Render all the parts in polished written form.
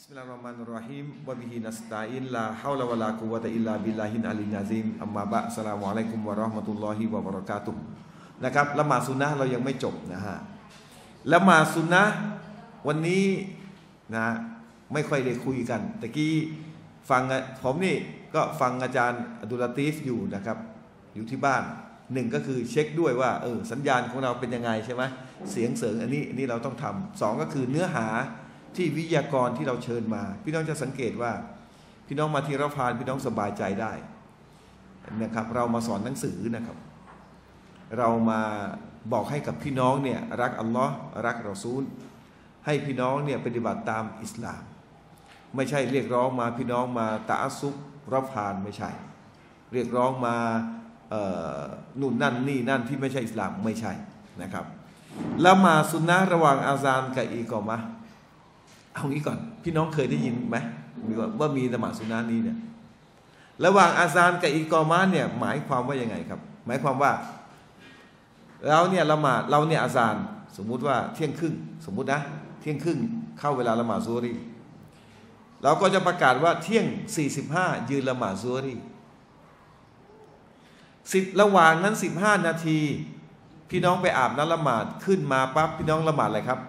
Bismillahirrahmanirrahim. Wa bihi nasta'in la haula wala quwwata illa billahil aliyyil azim. Amma ba'd. Assalamualaikum warahmatullahi wabarakatuh. นะครับละหมาดซุนนะห์เรายังไม่จบนะฮะละหมาดซุนนะห์วันนี้นะไม่ค่อยได้คุยกันตะกี้ฟังผมนี่ก็ฟังอาจารย์อับดุลลาตีฟอยู่นะครับอยู่ที่บ้านหนึ่งก็คือเช็คด้วยว่าสัญญาณของเราเป็นยังไงใช่ไหมเสียงเสริงอันนี้เราต้องทำสองก็คือเนื้อหาที่วิทยากรที่เราเชิญมาพี่น้องจะสังเกตว่าพี่น้องมาที่เราพานพี่น้องสบายใจได้นะครับเรามาสอนหนังสือนะครับเรามาบอกให้กับพี่น้องเนี่ยรักอัลลอฮ์รักรอซูลให้พี่น้องเนี่ยปฏิบัติตามอิสลามไม่ใช่เรียกร้องมาพี่น้องมาตะอัสซุบรับพานไม่ใช่เรียกร้องมานู่นนั่นนี่นั่นที่ไม่ใช่อิสลามไม่ใช่นะครับละหมาดซุนนะห์ระหว่างอาซานกับอีกอมะห์เอางี้ก่อนพี่น้องเคยได้ยินไหมว่ามีละหมาดซุนนะห์นี้เนี่ยระหว่างอาซานกับอีกอมะห์เนี่ยหมายความว่ายังไงครับหมายความว่าเราเนี่ยละหมาดเราเนี่ยอาซานสมมุติว่าเที่ยงครึ่งสมมุตินะเที่ยงครึ่งเข้าเวลาละหมาดซุฮรีเราก็จะประกาศว่าเที่ยง45ยืนละหมาดซุฮรีระหว่างนั้น15นาทีพี่น้องไปอาบน้ำละหมาดขึ้นมาปั๊บพี่น้องละหมาดอะไรครับ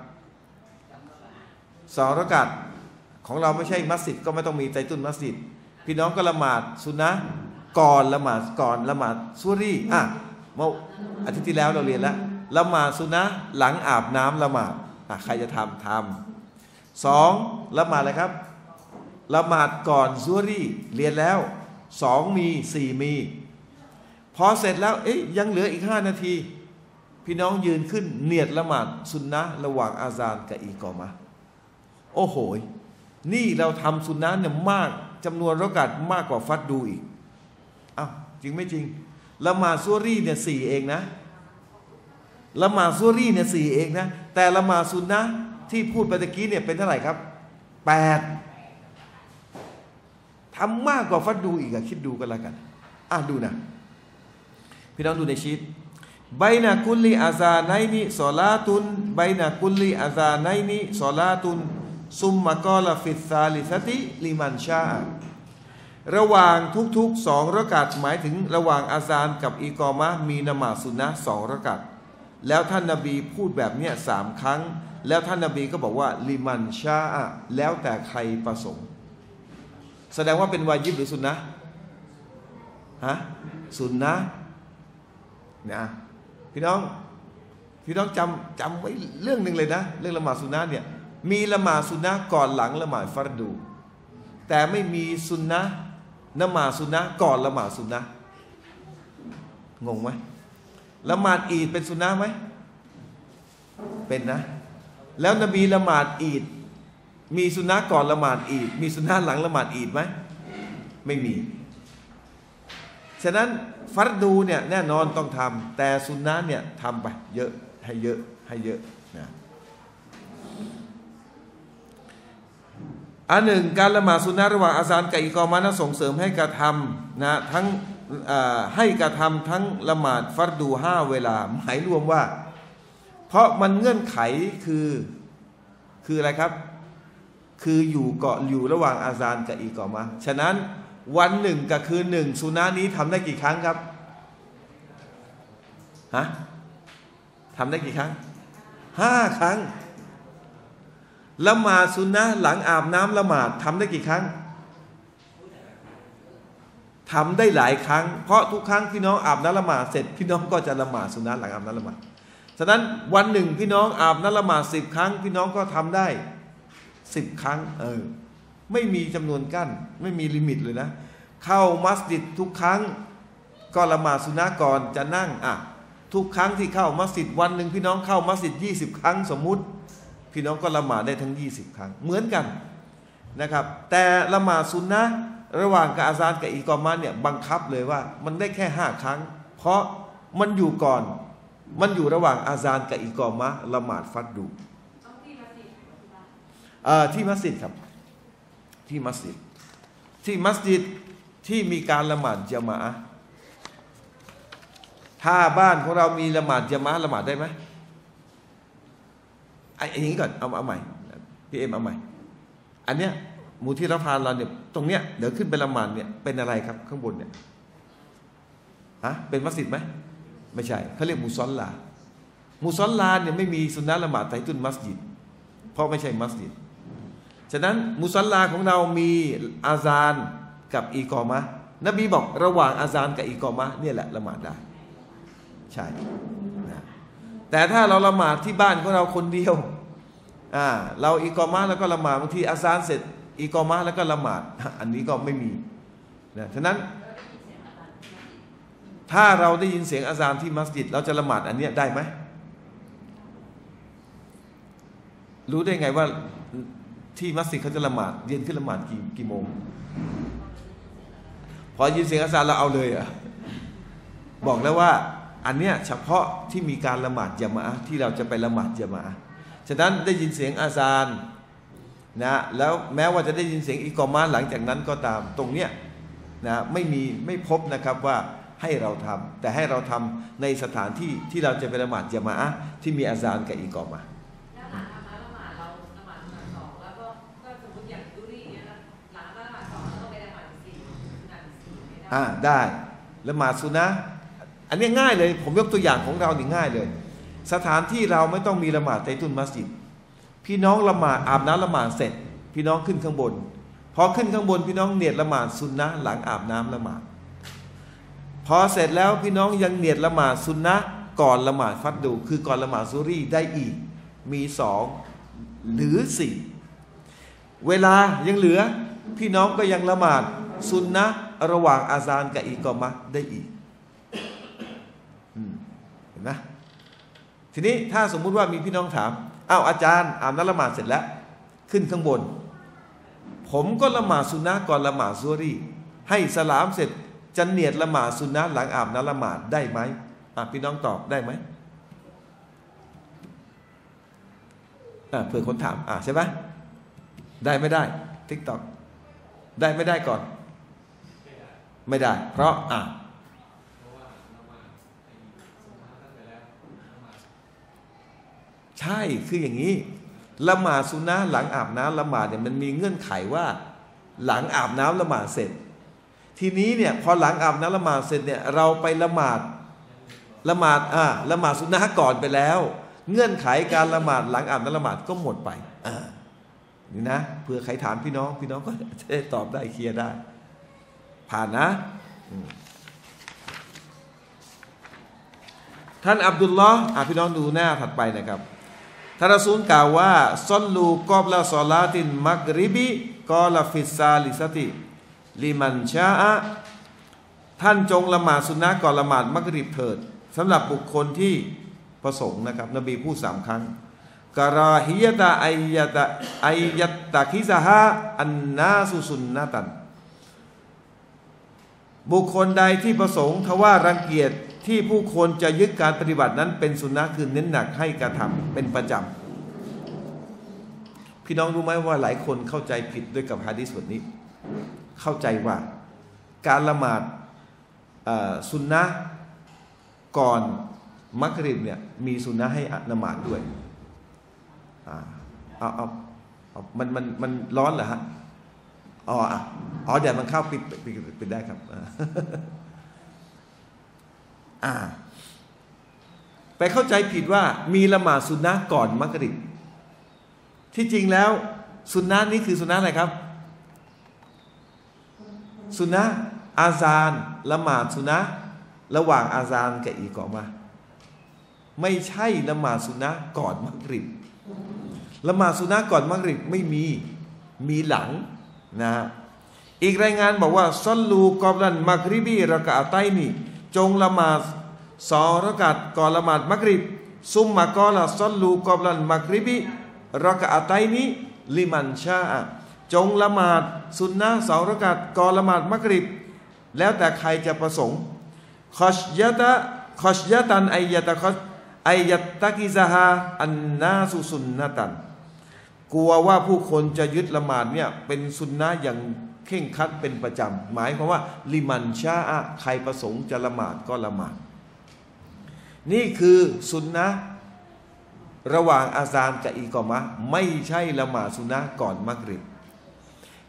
2รอกาตของเราไม่ใช่มัสยิดก็ไม่ต้องมีไตตุนมัสยิดพี่น้องก็ละหมาดซุนนะห์ก่อนละหมาดซุฮรีเมื่ออาทิตย์ที่แล้วเราเรียนแล้วละหมาดซุนนะห์หลังอาบน้ำละหมาดใครจะทำ2ละหมาดอะไรครับละหมาดก่อนซุฮรีเรียนแล้ว2มี4มีพอเสร็จแล้วยังเหลืออีก5นาทีพี่น้องยืนขึ้นเนียดละหมาดซุนนะห์ระหว่างอาซานกับอีกอมะห์โอ้โหนี่เราทำซุนนะห์เนี่ยมากจำนวนรอกาตมากกว่าฟัดดูอีกจริงไม่จริงละหมาดซุฮรีเนี่ย4เองนะละหมาดซุฮรีเนี่ย4เองนะแต่ละหมาดซุนนะห์ที่พูดไปตะกี้เนี่ยเป็นเท่าไหร่ครับ8ทำมากกว่าฟัดดูอีกคิดดูกันละกันดูนะพี่น้องดูในชีตไบนะกุลลิอาซาไนนิศอลาตุนไบนะกุลลิอาซาไนนิศอลาตุนซุมมะกอลาฟิซซาลิซะติลิมันชาระหว่างทุกๆ2รอกาตหมายถึงระหว่างอาซานกับอีกอมะห์มีนมาซุนนะห์2รอกาตแล้วท่านนบีพูดแบบนี้3ครั้งแล้วท่านนบีก็บอกว่าลิมันชาแล้วแต่ใครประสงค์แสดงว่าเป็นวาญิบหรือซุนนะห์ซุนนะห์นะพี่น้องจำไว้เรื่องหนึ่งเลยนะเรื่องละหมาดซุนนะห์เนี่ยมีละหมาดซุนนะห์ก่อนหลังละหมาดฟัรดูแต่ไม่มีซุนนะห์ละหมาดซุนนะห์ก่อนละหมาดซุนนะห์งงไหมละหมาดอีดเป็นซุนนะห์ไหมเป็นนะแล้วนบีละหมาดอีดมีซุนนะห์ก่อนละหมาดอีดมีซุนนะห์หลังละหมาดอีดไหมไม่มีฉะนั้นฟัรดูเนี่ยแน่นอนต้องทำแต่ซุนนะห์เนี่ยทำไปเยอะให้เยอะนะอันหนึ่งการละหมาดซุนนะห์ระหว่างอาซานกับอิกอมะห์ส่งเสริมให้กระทำนะทั้งให้กระทำทั้งละหมาดฟัรดู5เวลาหมายรวมว่าเพราะมันเงื่อนไขคืออะไรครับคืออยู่ระหว่างอาซานกับอิกอมะห์ฉะนั้นวันหนึ่งกับคืนหนึ่งซุนนะห์นี้ทำได้กี่ครั้งครับทำได้กี่ครั้ง5ครั้งละหมาดซุนนะห์หลังอาบน้ำละหมาดทำได้กี่ครั้งทำได้หลายครั้งเพราะทุกครั้งพี่น้องอาบน้ำละหมาดเสร็จพี่น้องก็จะละหมาดซุนนะห์หลังอาบน้ำละหมาดฉะนั้นวันหนึ่งพี่น้องอาบน้ำละหมาด10ครั้งพี่น้องก็ทำได้10ครั้งไม่มีจำนวนกั้นไม่มีลิมิตเลยนะเข้ามัสยิดทุกครั้งก็ละหมาดซุนนะห์ก่อนจะนั่งทุกครั้งที่เข้ามัสยิดวันหนึ่งพี่น้องเข้ามัสยิด20ครั้งสมมุติพี่น้องก็ละหมาดได้ทั้ง20ครั้งเหมือนกันนะครับแต่ละหมาดซุนนะห์ระหว่างกับอาซานกับอีกอมะห์เนี่ยบังคับเลยว่ามันได้แค่5ครั้งเพราะมันอยู่ก่อนมันอยู่ระหว่างอาซานกับอีกอมะห์ละหมาดฟัรดูที่มัสยิดครับที่มัสยิดที่มีการละหมาดญะมาอะห์ถ้าบ้านของเรามีละหมาดญะมาอะห์ละหมาดได้ไหมอย่างนี้ก่อนเอาใหม่พี่เอ็มเอาใหม่อันเนี้ยมูที่เราพานเราเนี่ยตรงเนี้ยเดี๋ยวขึ้นไปละหมาดเนี่ยเป็นอะไรครับข้างบนเนี่ยเป็นมัสยิดไหมไม่ใช่เขาเรียกมุซอลลามุซอลลาเนี่ยไม่มีสุนนะละหมาดไตตุนมัสยิดเพราะไม่ใช่มัสยิดฉะนั้นมุซอลลาของเรามีอาซานกับอีกอมะนบีบอกระหว่างอาซานกับอีกอมะเนี่ยแหละละหมาดได้ใช่แต่ถ้าเราละหมาดที่บ้านของเราคนเดียวเราอีกอมะแล้วก็ละหมาดบางทีอาซานเสร็จอีกอมะแล้วก็ละหมาดอันนี้ก็ไม่มีนะฉะนั้นถ้าเราได้ยินเสียงอาซานที่มัสยิดเราจะละหมาดอันเนี้ยได้ไหมรู้ได้ไงว่าที่มัสยิดเขาจะละหมาดเย็นขึ้นละหมาดกี่โมงพอยินเสียงอาซานเราเอาเลยบอกแล้วว่าอันเนี้ยเฉพาะที่มีการละหมาดญะมาอะห์ที่เราจะไปละหมาดญะมาอะห์ฉะนั้นได้ยินเสียงอาซานนะแล้วแม้ว่าจะได้ยินเสียงอิกอมะห์หลังจากนั้นก็ตามตรงเนี้ยนะไม่พบนะครับว่าให้เราทำแต่ให้เราทำในสถานที่ที่เราจะไปละหมาดญะมาอะห์ที่มีอาซานกับอิกอมะห์แล้วหลังละหมาดเราละหมาดสองแล้วก็สมมติอย่างดุรีเนี่ยหลังละหมาดสองแล้วก็ไปละหมาดสี่ได้ละหมาดซุนนะห์อันนี้ง่ายเลยผมยกตัวอย่างของเรานี่ง่ายเลยสถานที่เราไม่ต้องมีละหมาดไตตุนมัสยิดพี่น้องละหมาดอาบน้ำละหมาดเสร็จพี่น้องขึ้นข้างบนพอขึ้นข้างบนพี่น้องเนียดละหมาดซุนนะห์หลังอาบน้ำละหมาดพอเสร็จแล้วพี่น้องยังเนียดละหมาดซุนนะห์ก่อนละหมาดฟัดดูคือก่อนละหมาดซุรีได้อีกมี2หรือ4เวลายังเหลือพี่น้องก็ยังละหมาดซุนนะห์ระหว่างอาซานกับอิกอมะห์ได้อีกเห็นไหมทีนี้ถ้าสมมุติว่ามีพี่น้องถามอาจารย์อาบน้ำละหมาดเสร็จแล้วขึ้นข้างบนผมก็ละหมาดซุนนะห์ก่อนละหมาดซุรีให้สลามเสร็จจะเนียดละหมาดซุนนะห์หลังอาบน้ำละหมาดได้ไหมพี่น้องตอบได้ไหมเผื่อคนถามใช่ไหมได้ไม่ได้ทิกตอกได้ไม่ได้ก่อนไม่ได้เพราะใช่คืออย่างนี้ละหมาดซุนนะห์หลังอาบน้ำละหมาดเนี่ยมันมีเงื่อนไขว่าหลังอาบน้ำละหมาดเสร็จทีนี้เนี่ยพอหลังอาบน้ำละหมาดเสร็จเนี่ยเราไปละหมาดซุนนะห์ก่อนไปแล้วเงื่อนไขการละหมาดหลังอาบน้ำละหมาดก็หมดไปนี่นะเผื่อใครถามพี่น้องก็จะได้ตอบได้เคลียร์ได้ผ่านนะท่านอับดุลลอฮ์พี่น้องดูหน้าถัดไปนะครับท่านรอซูลกล่าวว่าซอลลูกอบละซอลาตินมักริบิกอลาฟิซาลิสติลิมันชาอะท่านจงละหมาดซุนนะห์ก่อนละหมาดมักริบเถิดสำหรับบุคคลที่ประสงค์นะครับนบีพูด3 ครั้งกะราฮิยะตะไอยะตะคิซะฮะอันนาสุซุนนะตันบุคคลใดที่ประสงค์ทว่ารังเกียจที่ผู้คนจะยึดการปฏิบัตินั้นเป็นสุนนะคือเน้นหนักให้กระทำเป็นประจำพี่น้องรู้ไหมว่าหลายคนเข้าใจผิดด้วยกับหะดีษบทนี้เข้าใจว่าการละหมาดสุนนะก่อนมักริบเนี่ยมีสุนนะให้ละหมาดด้วยมันร้อนเหรอฮะเดี๋ยวมันเข้าปิดได้ครับไปเข้าใจผิดว่ามีละหมาดซุนนะห์ก่อนมักริบที่จริงแล้วซุนนะห์นี้คือซุนนะห์อะไรครับซุนนะห์อาซานละหมาดซุนนะห์ระหว่างอาซานกับอีกอมะห์ไม่ใช่ละหมาดซุนนะห์ก่อนมักริบละหมาดซุนนะห์ก่อนมักริบไม่มีหลังนะอีกรายงานบอกว่าซอลลูกอบลันมักริบีรอกะอะตัยนีจงละหมาด2 รอกะอะห์ก่อนละหมาดมักริบซุมมะกอละซอลลูกอบลันมักริบีรอกะอะตัยนีลิมันชาอะจงละหมาดซุนนะห์2 รอกะอะห์ก่อนละหมาดมักริบแล้วแต่ใครจะประสงค์คอชยะตันไอยะตะกิซะฮาอันนาสุซุนนะตันกลัวว่าผู้คนจะยึดละหมาดเนี่ยเป็นซุนนะห์อย่างเข่งครัดเป็นประจำหมายความว่าลิมันชาอะใครประสงค์จะละหมาดก็ละหมาดนี่คือซุนนะห์ระหว่างอาซานกับอีกอมะห์ไม่ใช่ละหมาดซุนนะห์ก่อนมักริบ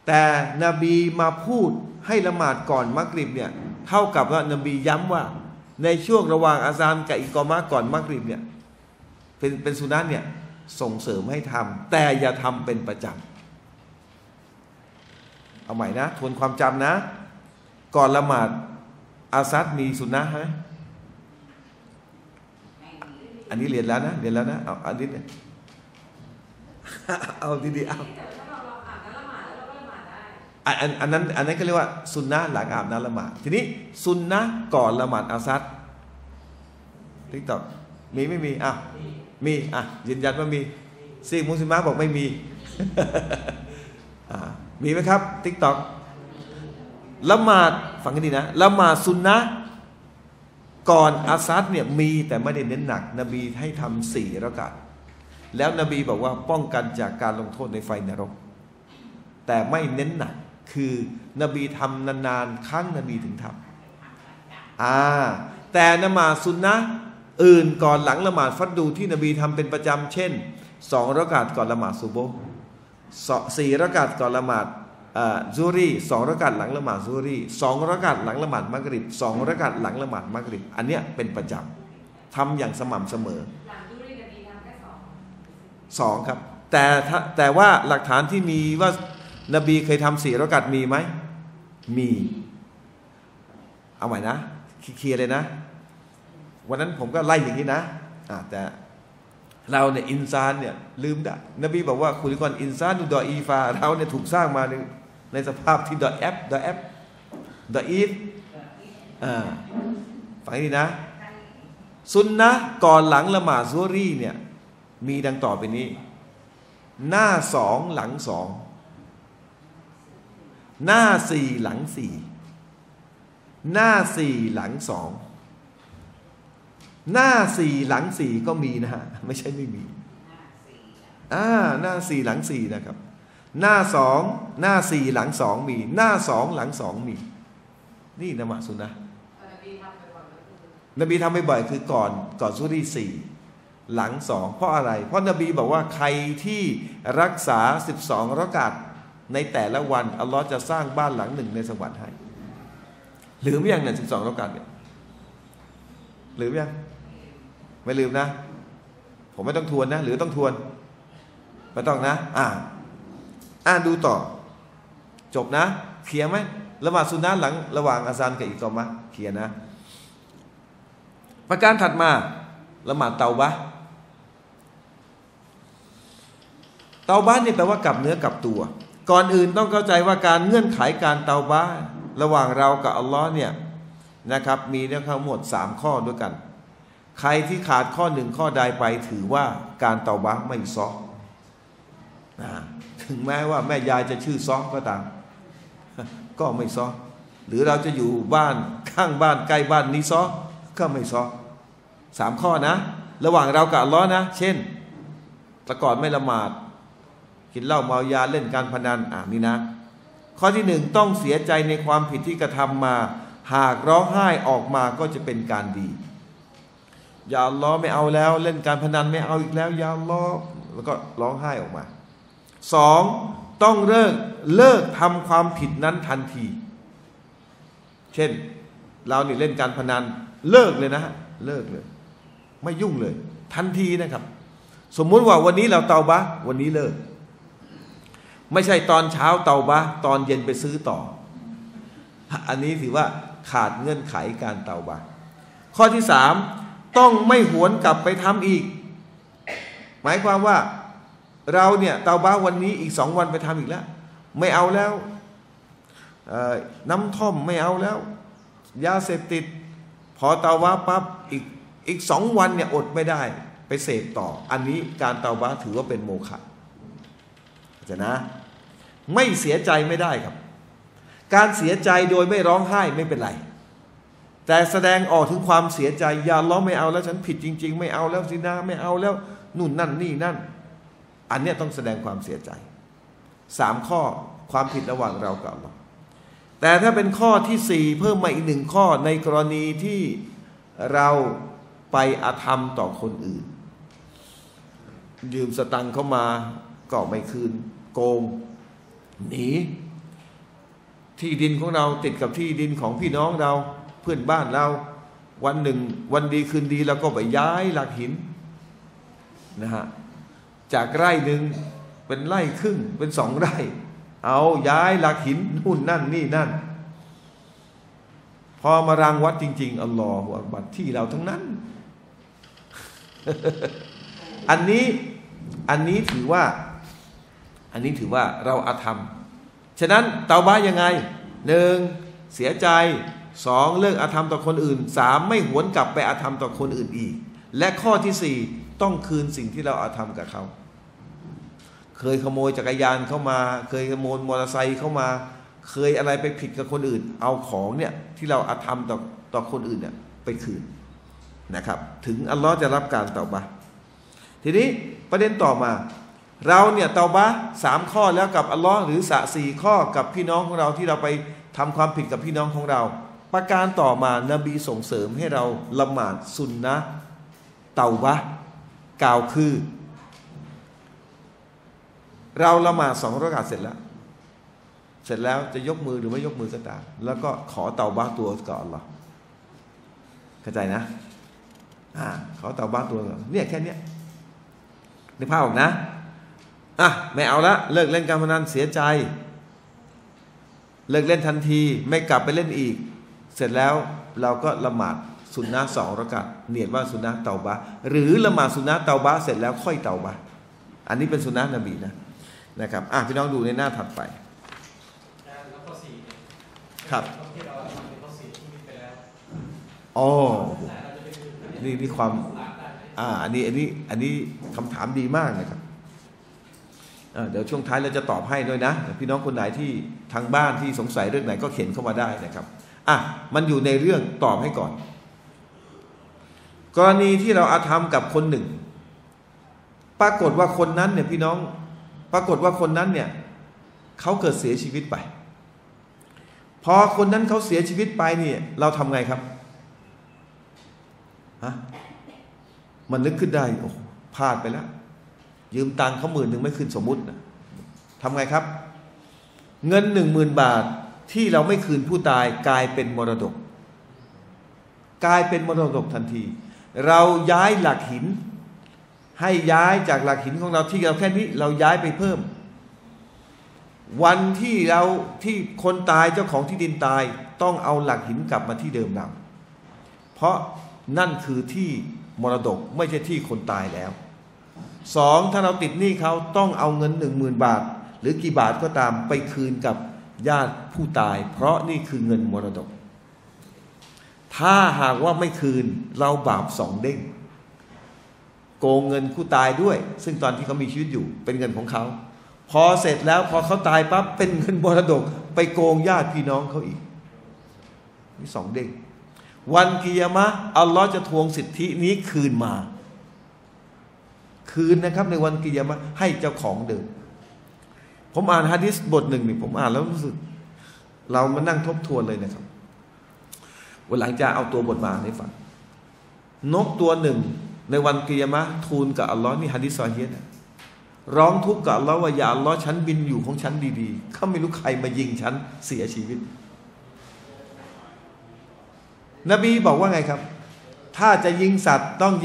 แต่นบีมาพูดให้ละหมาดก่อนมักริบเนี่ยเท่ากับว่านบีย้ำว่าในช่วงระหว่างอาซานกับอิกอมะห์ก่อนมักริบเนี่ยเป็นสุนัตเนี่ยส่งเสริมให้ทำแต่อย่าทำเป็นประจำเอาใหม่นะทวนความจำนะ ก่อนละหมาดอาซัดมีสุนัตฮะอันนี้เรียนแล้วนะเอาอันนี้เนี่ยเอาดีๆเอาอันนั้นก็เรียกว่าสุนนะหลังอาบน้ำละหมาดทีนี้สุนนะก่อนละหมาดอาซัดติ๊กต็อกมีไม่มีมียืนยันว่ามีซีมุสลิมะบอกไม่มีมีไหมครับติ๊กต็อกละหมาดฟังกันดีนะละหมาดสุนนะก่อนอาซัดเนี่ยมีแต่ไม่ได้เน้นหนักนบีให้ทำ4 รอกาตแล้วนบีบอกว่าป้องกันจากการลงโทษในไฟนรกแต่ไม่เน้นหนักคือนบีทำนานๆครั้งนบีถึงทำแต่ละหมาดสุนนะอื่นก่อนหลังละหมาดฟัดดูที่นบีทำเป็นประจำเช่น2 รอกาตก่อนละหมาดซุบฮ์4 รอกาตก่อนละหมาดซูรี2 รอกาตหลังละหมาดซูรี2 รอกาตหลังละหมาดมักริบ2 รอกาตหลังละหมาดมักริบอันเนี้ยเป็นประจำทำอย่างสม่ำเสมอ2ครับแต่ว่าหลักฐานที่มีว่านบีเคยทำ4 รอกาตมีไหมมีเอาใหม่นะเคลียร์เลยนะวันนั้นผมก็ไล่อย่างนี้นะแต่เราเนี่ยอินซานเนี่ยลืมได้นบีบอกว่าคุลิกอนอินซานุดออีฟาเราเนี่ยถูกสร้างมาในสภาพที่ดอแอปดออีฟฟังดีนะสุนนะก่อนหลังละหมาดซุฮรีเนี่ยมีดังต่อไปนี้หน้า2หลัง2หน้า4หลัง4หน้า4หลัง2หน้า4หลัง4ก็มีนะฮะไม่ใช่ไม่มีหน้า4หลัง4นะครับหน้า2หน้า4หลัง2มีหน้า2หลัง2มีนี่นะมะสุนนะนบีทำบ่อยๆคือก่อนซุฮรี4หลัง2เพราะอะไรเพราะนบีบอกว่าใครที่รักษา12 รอกาตในแต่ละวันอัลลอฮ์จะสร้างบ้านหลังหนึ่งในสวรรค์ให้ลืมยังเนี่ย12 รอกาตเนี่ยลืมยังไม่ลืมนะผมไม่ต้องทวนนะหรือต้องทวนไม่ต้องนะดูต่อจบนะเคลียร์ไหมละหมาดสุนนะหลังระหว่างอาซานกับอิกอมะห์เคลียร์นะประการถัดมาละหมาดเตาบะห์นี่แปลว่ากลับเนื้อกลับตัวก่อนอื่นต้องเข้าใจว่าการเงื่อนไขการเตาบะห์ระหว่างเรากับอัลลอฮ์เนี่ยนะครับมีทั้งหมด3 ข้อด้วยกันใครที่ขาดข้อ1ข้อใดไปถือว่าการเตาบะห์ไม่ซอถึงแม้ว่าแม่ยายจะชื่อซอก็ตามก็ไม่ซอหรือเราจะอยู่บ้านข้างบ้านใกล้บ้านนี้ซอก็ไม่ซอ3 ข้อนะระหว่างเรากับอัลเลาะห์นะเช่นแต่ก่อนไม่ละหมาดกินเหล้าเมายาเล่นการพนันนี่นะข้อที่1ต้องเสียใจในความผิดที่กระทำมาหากร้องไห้ออกมาก็จะเป็นการดีอย่าอัลเลาะห์ไม่เอาแล้วเล่นการพนันไม่เอาอีกแล้วอย่าอัลเลาะห์แล้วก็ร้องไห้ออกมา2ต้องเลิกทำความผิดนั้นทันทีเช่นเรานี่เล่นการพนันเลิกเลยนะเลิกเลยไม่ยุ่งเลยทันทีนะครับสมมุติว่าวันนี้เราเตาบะห์วันนี้เลิกไม่ใช่ตอนเช้าเตาบะห์ตอนเย็นไปซื้อต่ออันนี้ถือว่าขาดเงื่อนไขการเตาบะห์ข้อที่3ต้องไม่หวนกลับไปทำอีกหมายความว่าเราเนี่ยเตาบะห์วันนี้อีก2 วันไปทำอีกแล้วไม่เอาแล้วน้ำท่อมไม่เอาแล้วยาเสพติดพอเตาบะห์ปั๊บอีก2 วันเนี่ยอดไม่ได้ไปเสพต่ออันนี้การเตาบะห์ถือว่าเป็นโมฆะจะนะไม่เสียใจไม่ได้ครับการเสียใจโดยไม่ร้องไห้ไม่เป็นไรแต่แสดงออกถึงความเสียใจอย่าร้องไม่เอาแล้วฉันผิดจริงๆไม่เอาแล้วซินาไม่เอาแล้วนู่นนั่นนี่นั่นอันเนี้ยต้องแสดงความเสียใจ3 ข้อความผิดระหว่างเรากับอัลเลาะห์แต่ถ้าเป็นข้อที่4เพิ่มมาอีก1 ข้อในกรณีที่เราไปอาธรรมต่อคนอื่นยืมสตังค์เข้ามาก็ไม่คืนโกงหนีที่ดินของเราติดกับที่ดินของพี่น้องเราเพื่อนบ้านเราวันหนึ่งวันดีคืนดีเราก็ไปย้ายหลักหินนะฮะจากไร่หนึ่งเป็นไร่ครึ่งเป็น2 ไร่เอาย้ายหลักหินนู่นนั่นนี่นั่นพอมารางวัดจริงๆอัลลอฮฺอักบัรที่เราทั้งนั้น อันนี้ถือว่าเราอาธรรมฉะนั้นเตาบะยังไง 1. เสียใจ 2. เลิกอาธรรมต่อคนอื่น 3. ไม่หวนกลับไปอาธรรมต่อคนอื่นอีกและข้อที่ 4ต้องคืนสิ่งที่เราอาธรรมกับเขาเคยขโมยจักรยานเข้ามาเคยขโมยมอเตอร์ไซค์เข้ามาเคยอะไรไปผิดกับคนอื่นเอาของเนี่ยที่เราอาธรรมต่อคนอื่นเนี่ยไปคืนนะครับถึงอัลลอฮ์จะรับการเตาบะทีนี้ประเด็นต่อมาเราเนี่ยเตาบะ3 ข้อแล้วกับอัลลอฮ์หรือ4 ข้อกับพี่น้องของเราที่เราไปทำความผิดกับพี่น้องของเราประการต่อมานบีส่งเสริมให้เราละหมาดซุนนะห์เตาบะกล่าวคือเราละหมาด2 รอกาตเสร็จแล้วจะยกมือหรือไม่ยกมือก็ตามแล้วก็ขอเตาบะตัวกับอัลลอฮ์เข้าใจนะขอเตาบะตัวเนี่ยแค่นี้นึกภาพออกนะไม่เอาละเลิกเล่นการพนันเสียใจเลิกเล่นทันทีไม่กลับไปเล่นอีกเสร็จแล้วเราก็ละหมาดซุนนะห์2 รอกาตเนียดว่าซุนนะห์เตาบะหรือละหมาดซุนนะห์เตาบะเสร็จแล้วค่อยเตาบะอันนี้เป็นซุนนะห์นบีนะครับพี่น้องดูในหน้าถัดไปแล้วข้อ4 ครับที่เราทำเป็นข้อ4ที่มีไปแล้วนี่ความอันนี้คำถามดีมากนะครับเดี๋ยวช่วงท้ายเราจะตอบให้ด้วยนะพี่น้องคนไหนที่ทางบ้านที่สงสัยเรื่องไหนก็เขียนเข้ามาได้นะครับมันอยู่ในเรื่องตอบให้ก่อนกรณีที่เราอาธรรมกับคนหนึ่งปรากฏว่าคนนั้นเนี่ยพี่น้องปรากฏว่าคนนั้นเนี่ยเขาเกิดเสียชีวิตไปพอคนนั้นเขาเสียชีวิตไปเนี่ยเราทำไงครับมันนึกขึ้นได้โอ้พลาดไปแล้วยืมตังค์เขา10,000ไม่คืนสมมุตินะทำไงครับเงิน10,000 บาทที่เราไม่คืนผู้ตายกลายเป็นมรดกทันทีเราย้ายหลักหินให้ย้ายจากหลักหินของเราที่เราแค่นี้เราย้ายไปเพิ่มวันที่คนตายเจ้าของที่ดินตายต้องเอาหลักหินกลับมาที่เดิมเราเพราะนั่นคือที่มรดกไม่ใช่ที่คนตายแล้ว2ถ้าเราติดหนี้เขาต้องเอาเงิน10,000 บาทหรือกี่บาทก็ตามไปคืนกับญาติผู้ตายเพราะนี่คือเงินมรดกถ้าหากว่าไม่คืนเราบาป2 เด้งโกงเงินผู้ตายด้วยซึ่งตอนที่เขามีชีวิตอยู่เป็นเงินของเขาพอเสร็จแล้วพอเขาตายปั๊บเป็นเงินมรดกไปโกงญาติพี่น้องเขาอีกนี่2 เด้งวันกิยามะห์อัลลอฮ์จะทวงสิทธินี้คืนมาคืนนะครับในวันกิยามะห์ให้เจ้าของเดิมผมอ่านหะดีษบทหนึ่งนี่ผมอ่านแล้วรู้สึกเรามานั่งทบทวนเลยนะครับวันหลังจะเอาตัวบทมาให้ฟังนกตัวหนึ่งในวันกิยามะห์ทูลกับอัลลอฮ์นี่หะดีษซอฮีฮ์นะร้องทุกข์กับอัลลอฮ์ว่าอย่าอัลลอฮ์ฉันบินอยู่ของฉันดีๆเขาไม่รู้ใครมายิงฉันเสียชีวิตนบีบอกว่าไงครับถ้าจะยิงสัตว์ต้อง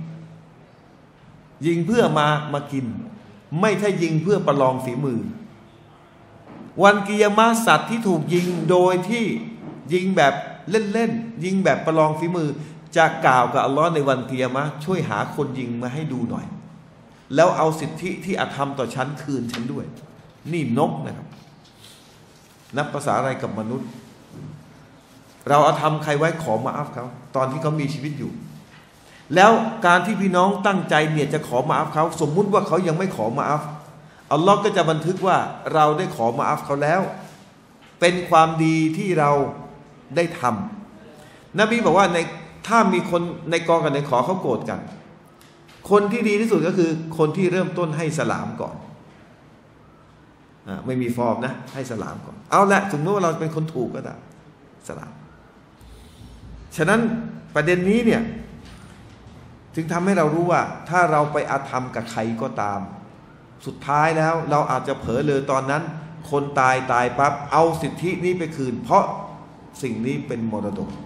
ยิงเพื่อมากินไม่ใช่ยิงเพื่อประลองฝีมือวันกิยามะห์สัตว์ที่ถูกยิงโดยที่ยิงแบบเล่นๆยิงแบบประลองฝีมือจะกล่าวกับอัลลอฮ์ในวันกิยามะห์ช่วยหาคนยิงมาให้ดูหน่อยแล้วเอาสิทธิที่อาธรรมต่อฉันคืนฉันด้วยนี่นกนะครับนับภาษาอะไรกับมนุษย์เราอาธรรมใครไว้ขอมาอัฟเขาตอนที่เขามีชีวิตอยู่แล้วการที่พี่น้องตั้งใจเนี่ยจะขอมาอัฟเขาสมมุติว่าเขายังไม่ขอมาอัฟอัลลอฮ์ก็จะบันทึกว่าเราได้ขอมาอัฟเขาแล้วเป็นความดีที่เราได้ทำนบีบอกว่าถ้ามีคนในกองกันในขอเขาโกรธกันคนที่ดีที่สุดก็คือคนที่เริ่มต้นให้สลามก่อนไม่มีฟอร์มนะให้สลามก่อนเอาละสมมติว่าเราเป็นคนถูกก็ได้สลามฉะนั้นประเด็นนี้เนี่ยถึงทำให้เรารู้ว่าถ้าเราไปอาธรรมกับใครก็ตามสุดท้ายแล้วเราอาจจะเผลอเลยตอนนั้นคนตายปั๊บเอาสิทธินี้ไปคืนเพราะสิ่งนี้เป็นมรดก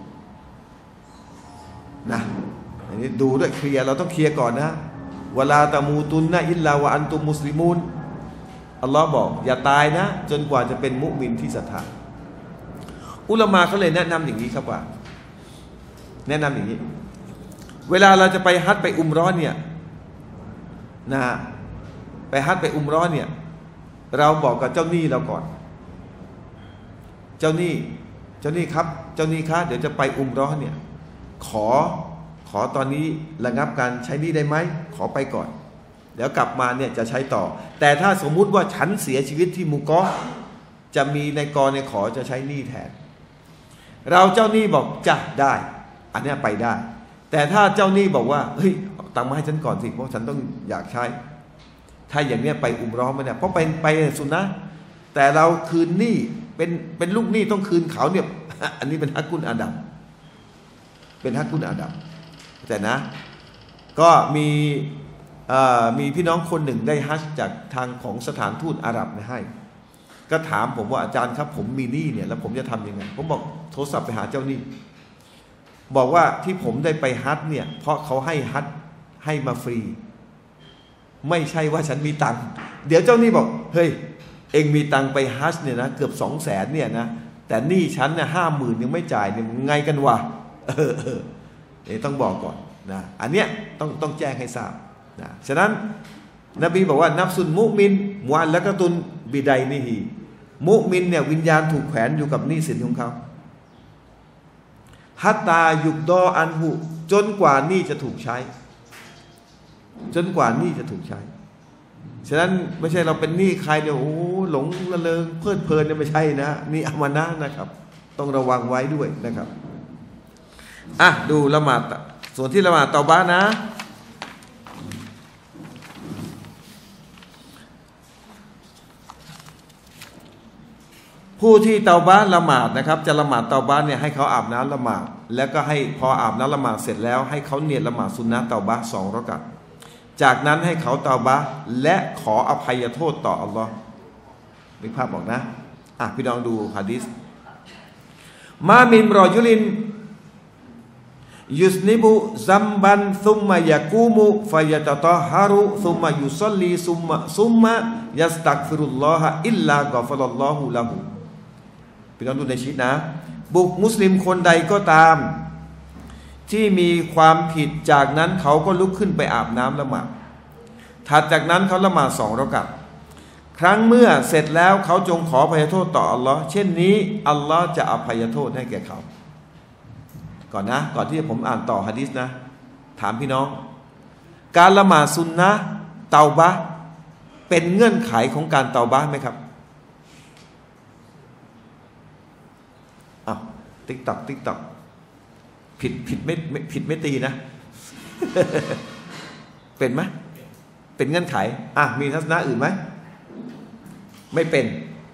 นะอันนี้ดูด้วยเคลียร์เราต้องเคลียร์ก่อนนะวะลาตะมูตุนนะอิลลาวะอันตุมมุสลิมูนอัลลอฮ์บอกอย่าตายนะจนกว่าจะเป็นมุมินที่ศรัทธาอุลามะเขาเลยแนะนำอย่างนี้ครับว่าแนะนำอย่างนี้เวลาเราจะไปฮัจญ์ไปอุมเราะห์เนี่ยนะไปฮัจญ์ไปอุมเราะห์เนี่ยเราบอกกับเจ้าหนี้เราก่อนเจ้าหนี้ครับเจ้าหนี้คะเดี๋ยวจะไปอุมเราะห์เนี่ยขอตอนนี้ระงับการใช้หนี้ได้ไหมขอไปก่อนเดี๋ยวกลับมาเนี่ยจะใช้ต่อแต่ถ้าสมมุติว่าฉันเสียชีวิตที่มุกอจะมีในกรในขอจะใช้หนี้แทนเราเจ้าหนี้บอกจะได้อันนี้ไปได้แต่ถ้าเจ้าหนี้บอกว่าเฮ้ยตังมาให้ฉันก่อนสิเพราะฉันต้องอยากใช้ถ้าอย่างเนี้ยไปอุมเราะห์มาเนี่ยเพราะไปสุนนะแต่เราคืนหนี้เป็นลูกหนี้ต้องคืนเขาเนี่ยอันนี้เป็นฮักกุลอาดัมเป็นฮักกุลอาดัมแต่นะก็มีพี่น้องคนหนึ่งได้ฮัจญ์จากทางของสถานทูตอาหรับให้ก็ถามผมว่าอาจารย์ครับผมมีหนี้เนี่ยแล้วผมจะทำยังไงผมบอกโทรศัพท์ไปหาเจ้าหนี้บอกว่าที่ผมได้ไปฮัจญ์เนี่ยเพราะเขาให้ฮัจญ์ให้มาฟรีไม่ใช่ว่าฉันมีตังค์เดี๋ยวเจ้าหนี้บอกเฮ้ยเองมีตังค์ไปฮัจญ์เนี่ยนะเกือบ200,000เนี่ยนะแต่หนี้ฉันเนี่ย50,000ยังไม่จ่ายเนี่ยไงกันวะต้องบอกก่อนนะอันเนี้ยต้องแจ้งให้ทราบนะฉะนั้นนบีบอกว่านัฟซุนมุมินมุอัลละกะตุนบิดัยนิฮีมุมินเนี่ยวิญญาณถูกแขวนอยู่กับหนี้สินของเขาฮัตตายุกดออันหุจนกว่าหนี้จะถูกใช้จนกว่าหนี้จะถูกใช้ฉะนั้นไม่ใช่เราเป็นหนี้ใครเดี๋ยวโอ้หลงระเริงเพลิดเพลินเนี่ยไม่ใช่นะนี่อามานะห์นะครับต้องระวังไว้ด้วยนะครับดูละหมาดส่วนที่ละหมาดเตาบะนะผู้ที่เตาบะละหมาดนะครับจะละหมาดเตาบะเนี่ยให้เขาอาบน้ำละหมาดแล้วก็ให้พออาบน้ำละหมาดเสร็จแล้วให้เขาเนียดละหมาดซุนนะห์เตาบะ2 รอกะอะห์จากนั้นให้เขาเตาบะและขออภัยโทษต่ออัลลอฮ์นึกภาพบอกนะพี่น้องดูหะดีษมามินรอยุลินยุสนิบุซัมบันซุมมายะกูมุฟะยะตะตอฮารุซุมมายุศอลลีซุมมายัสตักฟิรุลลอฮะอิลลากอฟัลลอฮุละหูพี่น้องดูในชีตนะบุคมุสลิมคนใดก็ตามที่มีความผิดจากนั้นเขาก็ลุกขึ้นไปอาบน้ำละหมาดถัดจากนั้นเขาละหมาด2 รอกะอะห์ครั้งเมื่อเสร็จแล้วเขาจงขออภัยโทษต่ออัลลอฮ์เช่นนี้อัลลอฮ์จะอภัยโทษให้แก่เขาก่อนที่ผมอ่านต่อหะดีษนะถามพี่น้องการละหมาดซุนนะห์เตาบะห์เป็นเงื่อนไขของการเตาบะห์ไหมครับติ๊กตักผิดไม่ตีนะ เป็นไหมเป็นเงื่อนไขมีทัศนะอื่นไหมไม่เป็น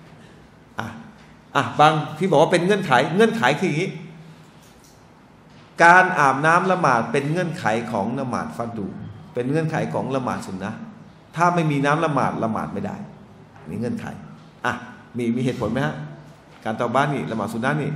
บางที่บอกว่าเป็นเงื่อนไขคืออย่างนี้การอาบน้ำละหมาดเป็นเงื่อนไขของละหมาดฟัรดูเป็นเงื่อนไขของละหมาดสุนนะห์ถ้าไม่มีน้ำละหมาดไม่ได้นี่เงื่อนไขมีเหตุผลไหมฮะการเตาบะห์นี่ละหมาดสุนนะห์นี่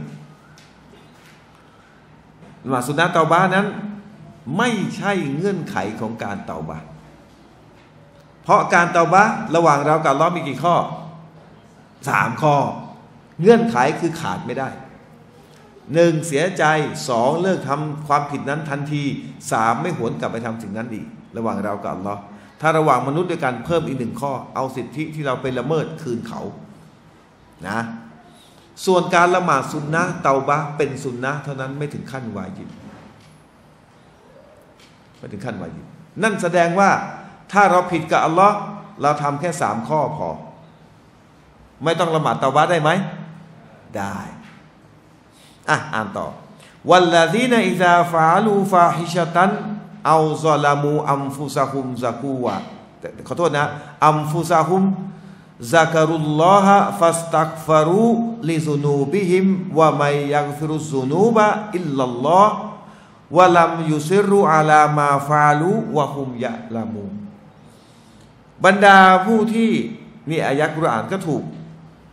ละหมาดสุนนะห์เตาบะห์นั้นไม่ใช่เงื่อนไขของการเตาบะห์เพราะการเตาบะห์ระหว่างเรากับอัลเลาะห์มีกี่ข้อ3 ข้อเงื่อนไขคือขาดไม่ได้1เสียใจ2เลิกทำความผิดนั้นทันที3ไม่หวนกลับไปทำสิ่งนั้นอีกระหว่างเรากับอัลเลาะห์ถ้าระหว่างมนุษย์ด้วยกันเพิ่มอีก1 ข้อเอาสิทธิที่เราไปละเมิดคืนเขานะส่วนการละหมาดซุนนะห์เตาบะห์เป็นซุนนะห์เท่านั้นไม่ถึงขั้นวาญิบไม่ถึงขั้นวาญิบนั่นแสดงว่าถ้าเราผิดกับอัลเลาะห์เราทำแค่3 ข้อพอไม่ต้องละหมาดเตาบะห์ได้ไหมได้อ่านต่อวัลลซีนอิซาฟาลูฟาฮิชะตันเอาซอลามูอัมฟุซะฮุมซะกูวะขอโทษนะอัมฟุซะฮุมซะกะรุลลอฮะฟัสตักฟารูลิซุนูบิฮิมวะมัยยักฟิรุซุนูบะอิลลัลลอฮ์วะลัมยุซิรุอะลามาฟาลูวะฮุมยะลามูบรรดาผู้ที่นี่อายะห์กุรอานก็ถูก